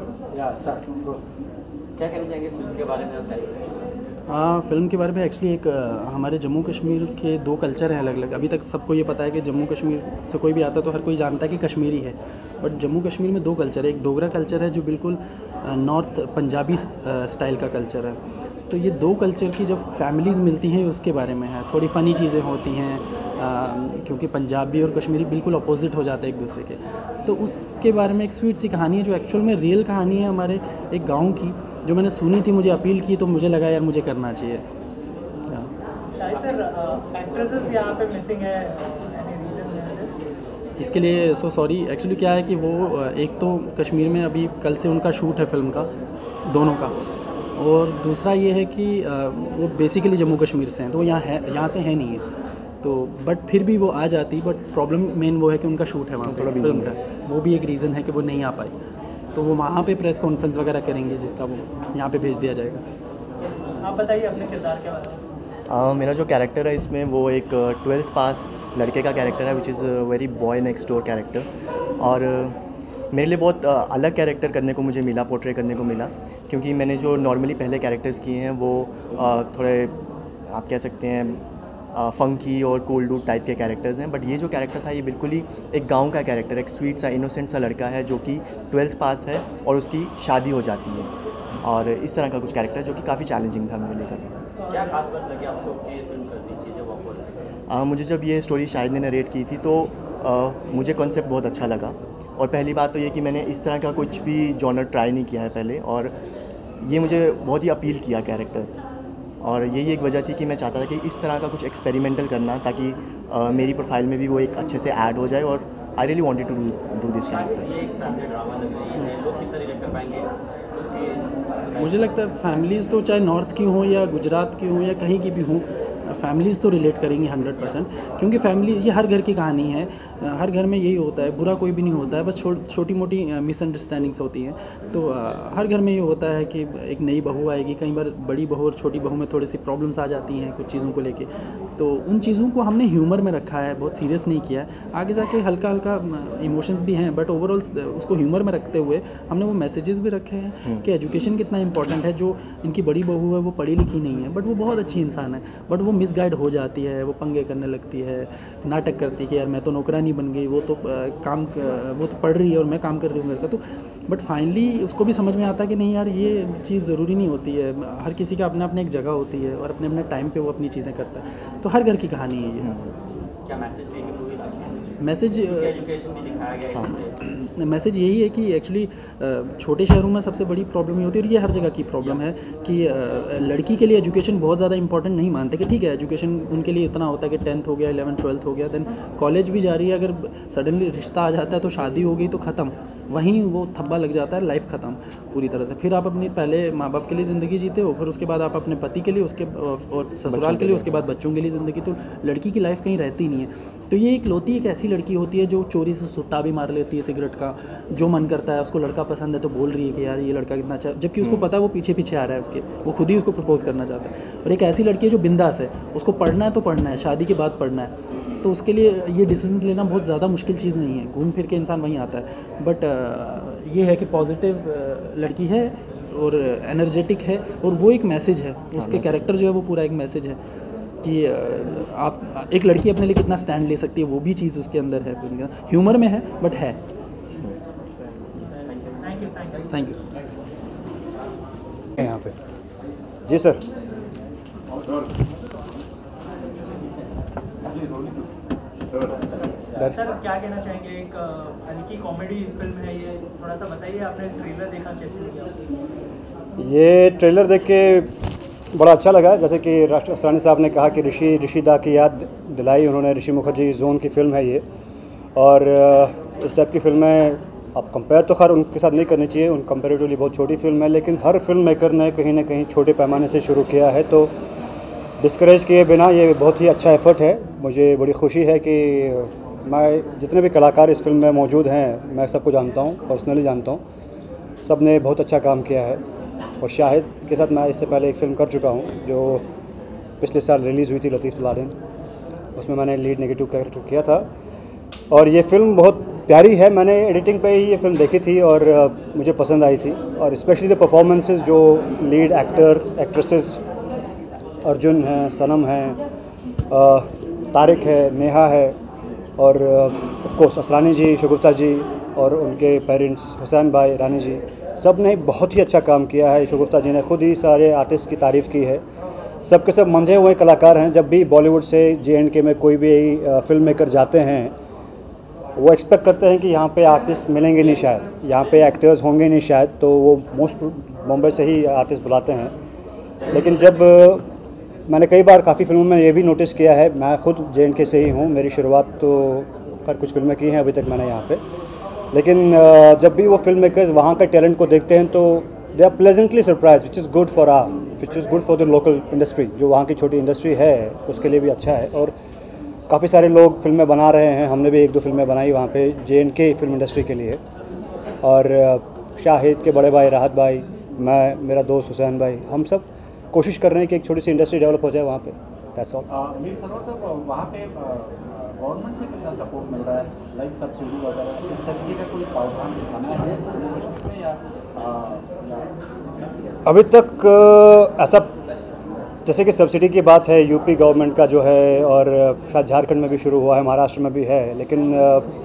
क्या कहना चाहेंगे फिल्म के बारे में? हाँ, फिल्म के बारे में एक्चुअली एक अ, हमारे जम्मू कश्मीर के दो कल्चर हैं अलग अलग। अभी तक सबको ये पता है कि जम्मू कश्मीर से कोई भी आता है तो हर कोई जानता है कि कश्मीरी है, बट जम्मू कश्मीर में दो कल्चर है। एक डोगरा कल्चर है जो बिल्कुल नॉर्थ पंजाबी स्टाइल का कल्चर है। तो ये दो कल्चर की जब फैमिलीज़ मिलती हैं उसके बारे में है। थोड़ी फ़नी चीज़ें होती हैं क्योंकि पंजाबी और कश्मीरी बिल्कुल अपोजिट हो जाते हैं एक दूसरे के। तो उसके बारे में एक स्वीट सी कहानी है जो एक्चुअल में रियल कहानी है हमारे एक गाँव की, जो मैंने सुनी थी, मुझे अपील की तो मुझे लगा यार मुझे करना चाहिए। शायद सर एक्ट्रेसेस यहाँ पे मिसिंग है, एनी रीजन है इसके लिए? So sorry. एक्चुअली क्या है कि वो एक तो कश्मीर में अभी कल से उनका शूट है फिल्म का, दोनों का, और दूसरा ये है कि वो बेसिकली जम्मू कश्मीर से हैं तो वो यहाँ है, यहाँ से है नहीं है तो, बट फिर भी वो आ जाती। बट प्रॉब्लम मेन वो है कि उनका शूट है वहाँ पे फिल्म का, वो भी एक रीज़न है कि वो नहीं आ पाई। तो वो वहाँ पे प्रेस कॉन्फ्रेंस वगैरह करेंगे जिसका वो यहाँ पे भेज दिया जाएगा। आप बताइए अपने किरदार के बारे में। Uh, मेरा जो कैरेक्टर है इसमें वो एक ट्वेल्थ पास लड़के का कैरेक्टर है, which is very boy next door character. और uh, मेरे लिए बहुत uh, अलग कैरेक्टर करने को मुझे मिला, पोर्ट्रे करने को मिला, क्योंकि मैंने जो नॉर्मली पहले कैरेक्टर्स किए हैं वो uh, थोड़े आप कह सकते हैं फंकी और कूल डूड टाइप के कैरेक्टर्स हैं। बट ये जो कैरेक्टर था ये बिल्कुल ही एक गांव का कैरेक्टर, एक स्वीट सा इनोसेंट सा लड़का है जो कि ट्वेल्थ पास है और उसकी शादी हो जाती है, और इस तरह का कुछ कैरेक्टर जो कि काफ़ी चैलेंजिंग था मेरे लिए करना। क्या खास बात लगी आपको कि ये फिल्म करनी चाहिए जब आपको? आ, मुझे जब ये स्टोरी शाहिद ने नरेट की थी तो आ, मुझे कॉन्सेप्ट बहुत अच्छा लगा। और पहली बात तो ये कि मैंने इस तरह का कुछ भी जॉनर ट्राई नहीं किया है पहले, और ये मुझे बहुत ही अपील किया कैरेक्टर। और यही एक वजह थी कि मैं चाहता था कि इस तरह का कुछ एक्सपेरिमेंटल करना, ताकि आ, मेरी प्रोफाइल में भी वो एक अच्छे से ऐड हो जाए। और I really wanted to do this character. मुझे लगता है फैमिलीज़ तो चाहे नॉर्थ की हों या गुजरात की हों या कहीं की भी हों, फैमिलीज़ तो रिलेट करेंगी हंड्रेड परसेंट, क्योंकि फैमिली ये हर घर की कहानी है। हर घर में यही होता है, बुरा कोई भी नहीं होता है, बस छो, छोटी मोटी मिसअंडरस्टैंडिंग्स होती हैं। तो आ, हर घर में ये होता है कि एक नई बहू आएगी, कई बार बड़ी बहू और छोटी बहू में थोड़ी सी प्रॉब्लम्स आ जाती हैं कुछ चीज़ों को लेके। तो उन चीज़ों को हमने ह्यूमर में रखा है, बहुत सीरियस नहीं किया है। आगे जाके हल्का हल्का इमोशंस भी हैं, बट ओवरऑल उसको ह्यूमर में रखते हुए हमने वो मैसेजेस भी रखे हैं कि एजुकेशन कितना इंपॉर्टेंट है। जो इनकी बड़ी बहू है वो पढ़ी लिखी नहीं है, बट वो बहुत अच्छी इंसान है, बट वो मिसगाइड हो जाती है, वो पंगे करने लगती है, नाटक करती है कि यार मैं तो नौकरानी बन गई, वो तो आ, काम वो तो पढ़ रही है और मैं काम कर रही हूँ घर का। तो बट फाइनली उसको भी समझ में आता है कि नहीं यार ये चीज़ ज़रूरी नहीं होती है, हर किसी का अपना अपना एक जगह होती है और अपने अपने टाइम पे वो अपनी चीज़ें करता है। तो हर घर की कहानी है ये। क्या मैसेज देंगे मूवी में? मैसेज एजुकेशन भी दिखाया गया है इसमें। मैसेज यही है कि एक्चुअली छोटे शहरों में सबसे बड़ी प्रॉब्लम ये होती है, और ये हर जगह की प्रॉब्लम है कि लड़की के लिए एजुकेशन बहुत ज़्यादा इंपॉर्टेंट नहीं मानते कि ठीक है एजुकेशन उनके लिए इतना होता है कि टेंथ हो गया, इलेवन ट्वेल्थ हो गया, देन कॉलेज भी जा रही है, अगर सडनली रिश्ता आ जाता है तो शादी हो गई तो ख़त्म, वहीं वो थब्बा लग जाता है, लाइफ ख़त्म पूरी तरह से। फिर आप अपनी पहले माँ बाप के लिए ज़िंदगी जीते हो, फिर उसके बाद आप अपने पति के लिए, उसके और ससुराल के लिए, उसके बाद बच्चों के लिए ज़िंदगी। तो लड़की की लाइफ कहीं रहती नहीं है। तो ये एक लौती एक ऐसी लड़की होती है जो चोरी से सुट्टा भी मार लेती है सिगरेट का, जो मन करता है, उसको लड़का पसंद है तो बोल रही है कि यार ये लड़का कितना अच्छा है, जबकि उसको पता है वो पीछे पीछे आ रहा है उसके, वो खुद ही उसको प्रपोज करना चाहता है। और एक ऐसी लड़की है जो बिंदास है, उसको पढ़ना है तो पढ़ना है, शादी के बाद पढ़ना है, तो उसके लिए ये डिसीजन लेना बहुत ज़्यादा मुश्किल चीज़ नहीं है, घूम फिर के इंसान वहीं आता है। बट ये है कि पॉजिटिव लड़की है और एनर्जेटिक है, और वो एक मैसेज है, उसके कैरेक्टर जो है वो पूरा एक मैसेज है कि आप एक लड़की अपने लिए कितना स्टैंड ले सकती है, वो भी चीज़ उसके अंदर है। ह्यूमर में है बट है। थैंक यू यहाँ पे जी सर। सर क्या कहना चाहेंगे, एक हल्की कॉमेडी फिल्म है ये, थोड़ा सा बताइए, आपने ट्रेलर देखा कैसे लगा? ये ट्रेलर देख के बड़ा अच्छा लगा। जैसे कि राष्ट्र असरानी साहब ने कहा कि ऋषि ऋषि दा की याद दिलाई उन्होंने, ऋषि मुखर्जी जोन की फिल्म है ये, और इस टाइप की फिल्में आप कंपेयर तो खैर उनके साथ नहीं करनी चाहिए, उन कंपेरेटिवली बहुत छोटी फिल्म है, लेकिन हर फिल्म मेकर ने कहीं ना कहीं छोटे पैमाने से शुरू किया है, तो डिस्करेज किए बिना ये बहुत ही अच्छा एफर्ट है। मुझे बड़ी खुशी है कि मैं जितने भी कलाकार इस फिल्म में मौजूद हैं, मैं सबको जानता हूँ, पर्सनली जानता हूँ, सब ने बहुत अच्छा काम किया है। और शाहिद के साथ मैं इससे पहले एक फ़िल्म कर चुका हूँ जो पिछले साल रिलीज़ हुई थी, लतीफ़ सलादिन, उसमें मैंने लीड नेगेटिव कैरेक्टर किया था। और ये फ़िल्म बहुत प्यारी है, मैंने एडिटिंग पे ही ये फ़िल्म देखी थी और मुझे पसंद आई थी। और स्पेशली द परफॉर्मेंसेस जो लीड एक्टर एक्ट्रेसेस अर्जुन हैं, सनम हैं, तारिक है, नेहा है और ऑफ कोर्स असरानी जी, शगुफ्ता जी और उनके पेरेंट्स हुसैन भाई, रानी जी, सब ने बहुत ही अच्छा काम किया है। शगुफ्ता जी ने खुद ही सारे आर्टिस्ट की तारीफ़ की है। सब के सब मंझे हुए कलाकार हैं। जब भी बॉलीवुड से जे एंड के में कोई भी फिल्म मेकर जाते हैं, वो एक्सपेक्ट करते हैं कि यहाँ पे आर्टिस्ट मिलेंगे नहीं, शायद यहाँ पे एक्टर्स होंगे नहीं शायद, तो वो मोस्ट बॉम्बे से ही आर्टिस्ट बुलाते हैं। लेकिन जब मैंने कई बार काफ़ी फिल्मों में ये भी नोटिस किया है, मैं खुद जे एंड के से ही हूँ, मेरी शुरुआत तो कर कुछ फिल्में की हैं अभी तक मैंने यहाँ पे, लेकिन जब भी वो फिल्म मेकर्स वहाँ के टैलेंट को देखते हैं तो they are pleasantly surprise, which is good for our which is good for the local industry. जो वहाँ की छोटी इंडस्ट्री है उसके लिए भी अच्छा है। और काफ़ी सारे लोग फिल्में बना रहे हैं, हमने भी एक दो फिल्में बनाई वहाँ पे J and K film industry के लिए। और शाहिद के बड़े भाई राहत भाई, मैं, मेरा दोस्त हुसैन भाई, हम सब कोशिश कर रहे हैं कि एक छोटी सी इंडस्ट्री डेवलप हो जाए वहाँ पे। That's all. मीर सरोवर साहब, वहाँ पे गवर्नमेंट से कितना सपोर्ट मिल रहा है, लाइक सब्सिडी वगैरह, इस तरीके का कोई प्रावधान दिखाना है या अभी तक ऐसा, जैसे कि सब्सिडी की बात है यूपी गवर्नमेंट का जो है, और शायद झारखंड में भी शुरू हुआ है, महाराष्ट्र में भी है, लेकिन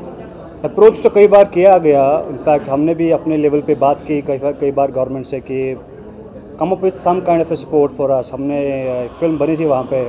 अप्रोच तो कई बार किया गया। इनफैक्ट हमने भी अपने लेवल पे बात की कई बार कई बार गवर्नमेंट से कि come up with some kind of support for us. हमने एक फिल्म बनी थी वहाँ पे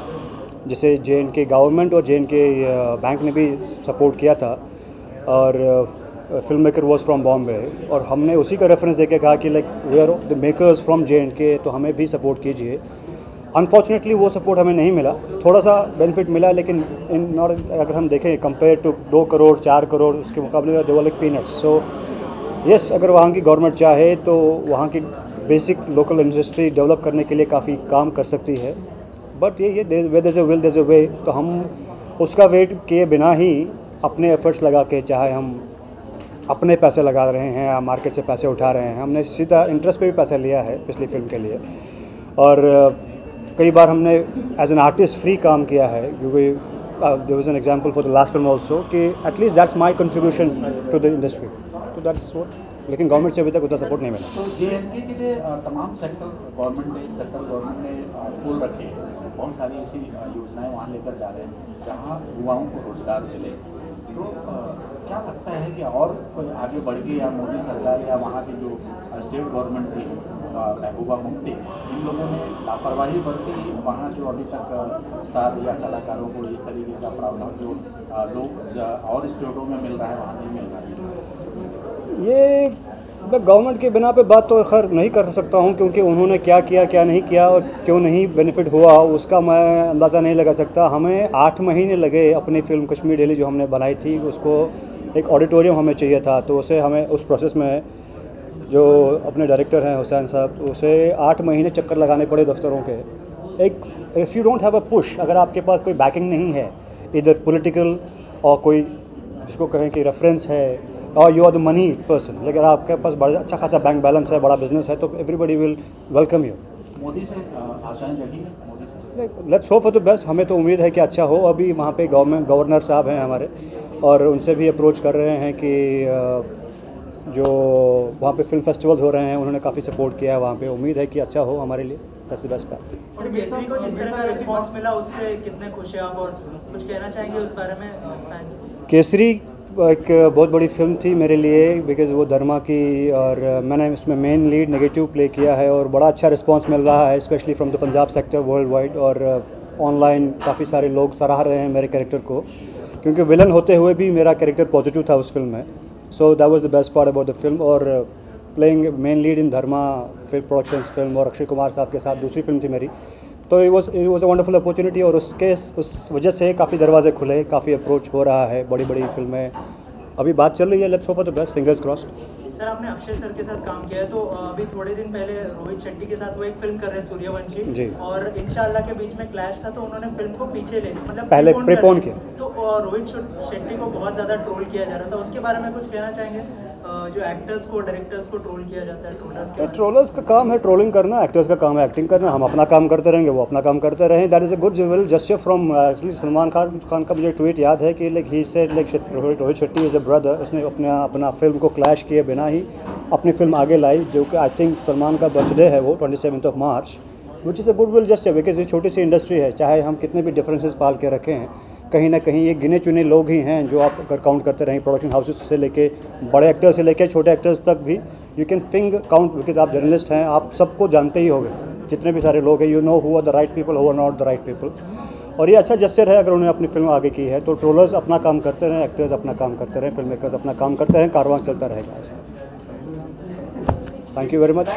जिसे जे एंड के गवर्नमेंट और जे एंड के बैंक ने भी सपोर्ट किया था, और film maker was from Bombay, और हमने उसी का रेफरेंस देके कहा कि like we are the makers from J and K, तो हमें भी सपोर्ट कीजिए। अनफॉर्चुनेटली वो सपोर्ट हमें नहीं मिला, थोड़ा सा बेनिफिट मिला, लेकिन इन नॉट अगर हम देखें कंपेयर टू दो करोड़ चार करोड़ उसके मुकाबले they were like peanuts. So yes, अगर वहाँ की गवर्नमेंट चाहे तो वहाँ की बेसिक लोकल इंडस्ट्री डेवलप करने के लिए काफ़ी काम कर सकती है, बट ये ये way there is a will there is a way, तो हम उसका वेट किए बिना ही अपने एफर्ट्स लगा के, चाहे हम अपने पैसे लगा रहे हैं या मार्केट से पैसे उठा रहे हैं, हमने सीधा इंटरेस्ट पे भी पैसा लिया है पिछली फिल्म के लिए, और कई बार हमने एज एन आर्टिस्ट फ्री काम किया है, क्योंकि there was an example for the last film also कि at least that's my contribution to the industry, तो दैट्स व्हाट। लेकिन गवर्नमेंट से अभी तक उतना सपोर्ट नहीं मिला। तो जे एंड के के लिए तमाम सेक्टर गवर्नमेंट ने सेक्टर गवर्नमेंट ने खोल रखे हैं, बहुत सारी ऐसी योजनाएं वहाँ लेकर जा रहे हैं जहाँ युवाओं को रोजगार मिले। तो क्या लगता है कि और कोई आगे बढ़ के, या मोदी सरकार या वहाँ की जो स्टेट गवर्नमेंट थी महबूबा मुफ्ती, इन लोगों ने लापरवाही बरती, वहाँ जो अभी तक स्टार या कलाकारों को इस तरीके का प्रावधान जो लोग और स्टेटों में मिल रहा है वहाँ नहीं मिल रहा है? ये मैं गवर्नमेंट के बिना पे बात तो खैर नहीं कर सकता हूँ, क्योंकि उन्होंने क्या किया क्या नहीं किया और क्यों नहीं बेनिफिट हुआ उसका मैं अंदाज़ा नहीं लगा सकता। हमें आठ महीने लगे अपनी फिल्म कश्मीर डेली जो हमने बनाई थी, उसको एक ऑडिटोरियम हमें चाहिए था, तो उसे हमें उस प्रोसेस में जो अपने डायरेक्टर हैं हुसैन साहब, उसे आठ महीने चक्कर लगाने पड़े दफ्तरों के। एक if you don't have a push, अगर आपके पास कोई बैकिंग नहीं है, इधर पॉलिटिकल और कोई जिसको कहें कि रेफरेंस है, और you are the money person, लेकिन आपके पास बड़ा अच्छा खासा बैंक बैलेंस है, बड़ा बिजनेस है, तो everybody will welcome you. Modi से आशाएं जगी हैं, मोदी से let's hope for the best. हमें तो उम्मीद है कि अच्छा हो। अभी वहाँ पे गवर्नमेंट गवर्नर साहब हैं हमारे, और उनसे भी अप्रोच कर रहे हैं कि जो वहाँ पे फिल्म फेस्टिवल्स हो रहे हैं उन्होंने काफ़ी सपोर्ट किया है वहाँ पे। उम्मीद है कि अच्छा हो हमारे लिए। That's the best part. और केसरी को जिस तरह का रिस्पांस मिला उससे कितने खुश हैं आप, और कुछ कहना चाहेंगे उस बारे में फैंस को? केसरी एक बहुत बड़ी फिल्म थी मेरे लिए, बिकॉज़ वो धर्मा की, और मैंने उसमें मेन लीड नेगेटिव प्ले किया है, और बड़ा अच्छा रिस्पांस मिल रहा है, specially from the Punjab sector world wide, और ऑनलाइन काफ़ी सारे लोग सराह रहे हैं मेरे कैरेक्टर को, क्योंकि विलन होते हुए भी मेरा कैरेक्टर पॉजिटिव था उस फिल्म में। So that was the best part about the film. और playing main lead in Dharma film productions film, और अक्षय कुमार साहब के साथ दूसरी फिल्म थी मेरी, तो it was it was a wonderful opportunity और उसके उस वजह से काफ़ी दरवाजे खुले, काफ़ी अप्रोच हो रहा है, बड़ी बड़ी फिल्में अभी बात चल रही है, let's hope for the best, fingers crossed. Sir आपने अक्षय सर के साथ काम किया है, तो अभी थोड़े दिन पहले रोहित शेट्टी के साथ वो एक फिल्म कर रहे हैं सूर्यवंशी जी, और इंशाल्लाह के बीच में क्लैश था तो उन्होंने फिल्म को पीछे ले मतलब पहले प्रीपोन किया, तो रोहित शेट्टी को बहुत ज़्यादा ट्रोल किया जा रहा था, उसके बारे में कुछ कहना चाहेंगे? जो एक्टर्स को डायरेक्टर्स को ट्रोल किया जाता है, ट्रोलर्स का ट्रोलर्स का काम है ट्रोलिंग करना, एक्टर्स का काम है एक्टिंग करना, हम अपना काम करते रहेंगे, वो अपना काम करते रहें, that is a good will gesture from Salman Khan Khan का मुझे ट्वीट याद है कि like he said like Rohit Shetty is a brother, उसने अपने अपना फिल्म को क्लैश किए बिना ही अपनी फिल्म आगे लाई, जो कि आई थिंक सलमान का बर्थडे है वो twenty seventh of March, which is a good will gesture, because ये छोटी सी इंडस्ट्री है, चाहे हम कितने भी डिफरेंसेस पाल के रखें हैं, कहीं ना कहीं ये गिने चुने लोग ही हैं जो आप अगर काउंट करते रहें, प्रोडक्शन हाउसेस से लेके बड़े एक्टर्स से लेके छोटे एक्टर्स तक भी यू कैन फिंग काउंट, बिकॉज आप जर्नलिस्ट हैं, आप सबको जानते ही होंगे, जितने भी सारे लोग हैं, you know who are the right people, who are not the right people, और ये अच्छा जेस्चर है अगर उन्होंने अपनी फिल्म आगे की है, तो ट्रोलर्स अपना काम करते रहें, एक्टर्स अपना काम करते रहें, फिल्म मेकर्स अपना काम करते रहें, कारवां चलता रहेगा ऐसा। Thank you very much.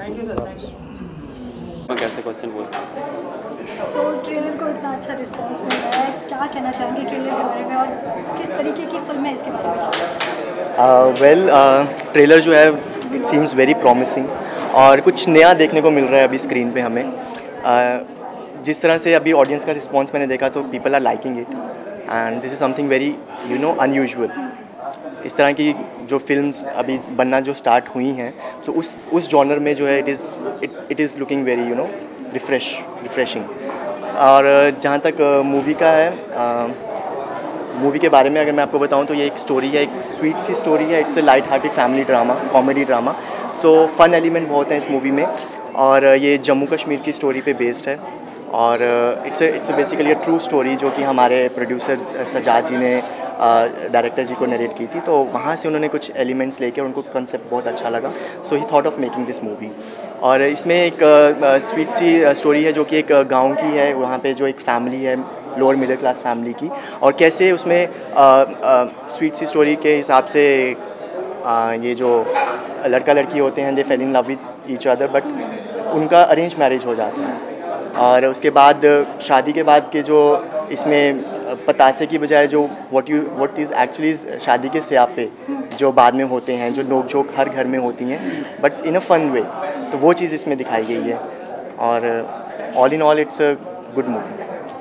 मैं कैसे क्वेश्चन पूछता हूँ? सो ट्रेलर को इतना अच्छा रिस्पांस मिल रहा है, क्या कहना चाहेंगे ट्रेलर के बारे में और किस तरीके की फिल्म है इसके बारे में जानना चाहेंगे? वेल ट्रेलर जो है इट सीम्स वेरी प्रॉमिसिंग और कुछ नया देखने को मिल रहा है अभी स्क्रीन पे हमें। uh, जिस तरह से अभी ऑडियंस का रिस्पांस मैंने देखा तो people are liking it and this is something very you know unusual. इस तरह की जो फिल्म्स अभी बनना जो स्टार्ट हुई हैं तो उस उस जॉनर में जो है it is it it is looking very you know refresh refreshing. और जहाँ तक मूवी का है, मूवी के बारे में अगर मैं आपको बताऊँ तो ये एक स्टोरी है, एक स्वीट सी स्टोरी है, it's a light hearted family drama, comedy drama, तो फन एलिमेंट बहुत हैं इस मूवी में और ये जम्मू कश्मीर की स्टोरी पे बेस्ड है और it's it's basically a true story जो कि हमारे प्रोड्यूसर सजाद जी ने डायरेक्टर जी को नरेट की थी, तो वहाँ से उन्होंने कुछ एलिमेंट्स लेके उनको कंसेप्ट बहुत अच्छा लगा, so he thought of making this movie. और इसमें एक स्वीट सी स्टोरी है जो कि एक गांव की है, वहाँ पे जो एक फैमिली है लोअर मिडिल क्लास फैमिली की, और कैसे उसमें स्वीट सी स्टोरी के हिसाब से आ, ये जो लड़का लड़की होते हैं they fell in love with each other, but उनका अरेंज मैरिज हो जाता है और उसके बाद शादी के बाद के जो इसमें पतासे की बजाय जो what you what is actually शादी के स्यापे जो बाद में होते हैं, जो नोक झोंक हर घर में होती हैं but in a fun way, तो वो चीज़ इसमें दिखाई गई है और all in all it's a good movie.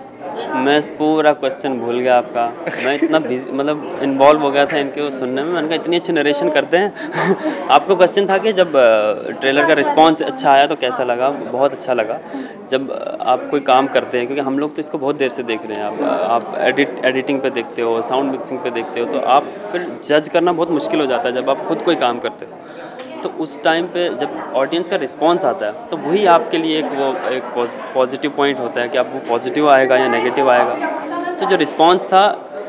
मैं पूरा क्वेश्चन भूल गया आपका, मैं इतना बिजी मतलब इन्वॉल्व हो गया था इनके वो सुनने में, मैंने कहा इतनी अच्छी नरेशन करते हैं। आपको क्वेश्चन था कि जब ट्रेलर का रिस्पांस अच्छा आया तो कैसा लगा? बहुत अच्छा लगा। जब आप कोई काम करते हैं, क्योंकि हम लोग तो इसको बहुत देर से देख रहे हैं, आप आप एडिट एडिटिंग पे देखते हो, साउंड मिक्सिंग पे देखते हो, तो आप फिर जज करना बहुत मुश्किल हो जाता है जब आप खुद कोई काम करते हो। तो उस टाइम पे जब ऑडियंस का रिस्पांस आता है तो वही आपके लिए एक वो एक पॉजिटिव पॉइंट होता है कि आप वो पॉजिटिव आएगा या नेगेटिव आएगा। तो जो रिस्पांस था,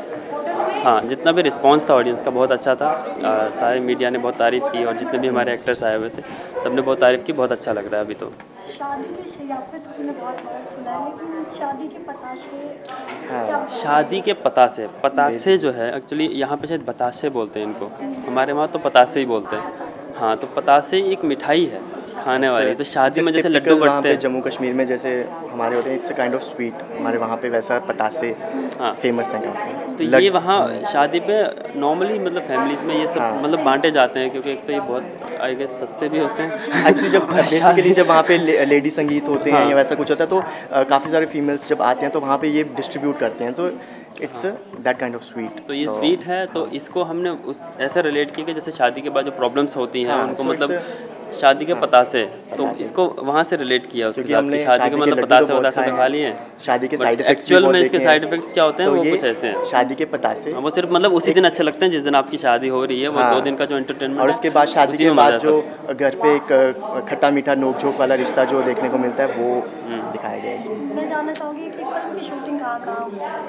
हाँ जितना भी रिस्पांस था ऑडियंस का बहुत अच्छा था। आ, सारे मीडिया ने बहुत तारीफ़ की और जितने भी हमारे एक्टर्स आए हुए थे सबने बहुत तारीफ़ की, बहुत अच्छा लग रहा है अभी तो। शादी के शयापे तो हमने बहुत बार सुना है, लेकिन शादी के पताशे हाँ, शादी के पतासे पतासे जो है एक्चुअली यहाँ पे शायद बतासे बोलते हैं इनको, हमारे वहाँ तो पतासे ही बोलते हैं। हाँ, तो पतासे एक मिठाई है खाने वाली, तो शादी में जैसे लड्डू बढ़ते हैं जम्मू कश्मीर में जैसे हमारे होते हैं, it's a kind of sweet, हमारे वहाँ पे वैसा पतासे हाँ फेमस हैं काफ़ी। तो ये वहाँ शादी पे नॉर्मली मतलब फैमिलीज़ में ये सब हाँ। मतलब बांटे जाते हैं, क्योंकि एक तो ये बहुत आई गेस सस्ते भी होते हैं एक्चुअली। जब बेसिकली जब वहाँ पे ले, लेडी संगीत होते हैं हाँ। या वैसा कुछ होता है तो काफ़ी सारे फीमेल्स जब आते हैं तो वहाँ पे ये डिस्ट्रीब्यूट करते हैं, तो it's that kind of sweet. तो ये so, स्वीट है, तो इसको हमने उस ऐसे रिलेट किया कि जैसे शादी के बाद जो प्रॉब्लम्स होती हैं हाँ, उनको so मतलब शादी के हाँ, पतासे, तो इसको वहाँ से रिलेट किया उसके साथ कि शादी के मतलब पतासे वतासे तो खा लिए हैं, शादी के साइड इफेक्ट्स एक्चुअल में इसके साइड इफेक्ट्स क्या होते हैं वो कुछ ऐसे हैं। शादी के पतासे वो सिर्फ मतलब उसी दिन अच्छे लगते हैं जिस दिन आपकी शादी हो रही है, वो दो दिन का जो एंटरटेनमेंट, और उसके बाद शादी के बाद जो घर पे एक खट्टा मीठा नोक झोंक वाला रिश्ता जो देखने को मिलता है वो दिखाया गया है इसमें। मैं जानना चाहूँगी कि फिल्म की शूटिंग कहाँ कहाँ हुई है?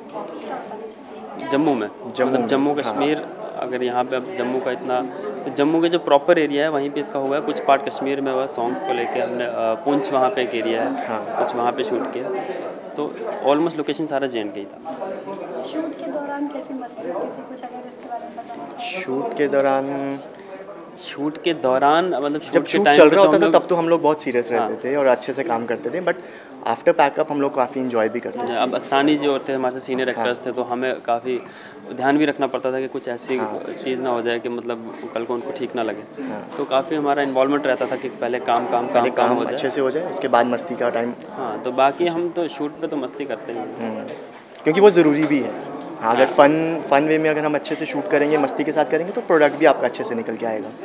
जम्मू में, मतलब जम्मू कश्मीर हाँ। अगर यहाँ पे अब जम्मू का इतना, तो जम्मू के जो प्रॉपर एरिया है वहीं पे इसका हुआ है, कुछ पार्ट कश्मीर में हुआ सॉन्ग्स को लेके हमने, पुंछ वहाँ पे एक एरिया है हाँ। कुछ वहाँ पे शूट किया, तो ऑलमोस्ट लोकेशन सारा जे एंड के ही था। शूट के दौरान कैसी मस्ती होती थी, कुछ अगर इसके बारे में बताना चाहिए? शूट के दौरान शूट के दौरान मतलब जब शूट चल रहा होता था तब तो हम लोग बहुत सीरियस रहते थे और अच्छे से काम करते थे, बट आफ्टर पैकअप हम लोग काफ़ी इंजॉय भी करते थे। अब असरानी जी होते थे हमारे सीनियर एक्टर्स थे, तो हमें काफ़ी ध्यान भी रखना पड़ता था कि कुछ ऐसी चीज़ ना हो जाए कि मतलब कल को उनको ठीक ना लगे। तो काफ़ी हमारा इन्वॉल्वमेंट रहता था कि पहले काम काम काम काम हो जाए, अच्छे से हो जाए, उसके बाद मस्ती का टाइम। हाँ, तो बाकी हम तो शूट पे तो मस्ती करते हैं क्योंकि वो ज़रूरी भी है। हाँ, अगर फ़न फ़न वे में अगर हम अच्छे से शूट करेंगे, मस्ती के साथ करेंगे तो प्रोडक्ट भी आपका अच्छे से निकल के आएगा।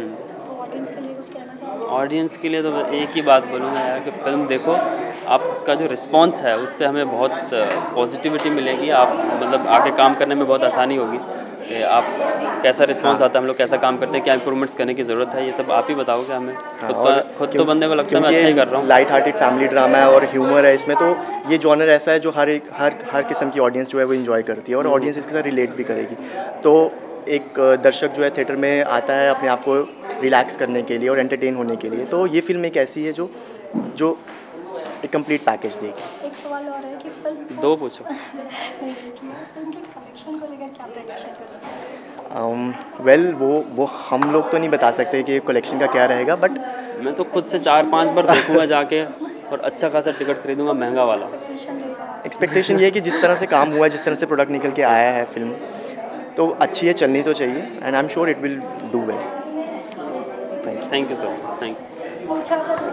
ऑडियंस के लिए तो मैं एक ही बात बोलूँगा यार कि फिल्म देखो, आपका जो रिस्पांस है उससे हमें बहुत पॉजिटिविटी मिलेगी। आप मतलब आगे काम करने में बहुत आसानी होगी। आप कैसा रिस्पांस आता है, हम लोग कैसा काम करते हैं, क्या इंप्रूवमेंट्स करने की ज़रूरत है, ये सब आप ही बताओगे हमें। खुद तो खुद तो बंदे को लगता है मैं अच्छा ही कर रहा हूँ। लाइट हार्टेड फैमिली ड्रामा है और ह्यूमर है इसमें, तो ये जॉनर ऐसा है जो हर एक हर हर किस्म की ऑडियंस जो है वो इन्जॉय करती है और ऑडियंस इसके साथ रिलेट भी करेगी। तो एक दर्शक जो है थिएटर में आता है अपने आप को रिलैक्स करने के लिए और एंटरटेन होने के लिए, तो ये फिल्म एक ऐसी है जो जो एक कंप्लीट पैकेज देगी। एक सवाल और है कि फिल्म दो पूछो। फिल्म के कलेक्शन को लेकर क्या प्रेडिक्शन कर सकते हैं? um, वेल well, वो वो हम लोग तो नहीं बता सकते कि कलेक्शन का क्या रहेगा, बट मैं तो खुद से चार पांच बार देखूंगा जाके और अच्छा खासा टिकट खरीदूंगा महंगा वाला। एक्सपेक्टेशन ये है कि जिस तरह से काम हुआ है, जिस तरह से प्रोडक्ट निकल के आया है फिल्म, तो अच्छी है, चलनी तो चाहिए and I am sure it will do well. Thank you so much. Thank you.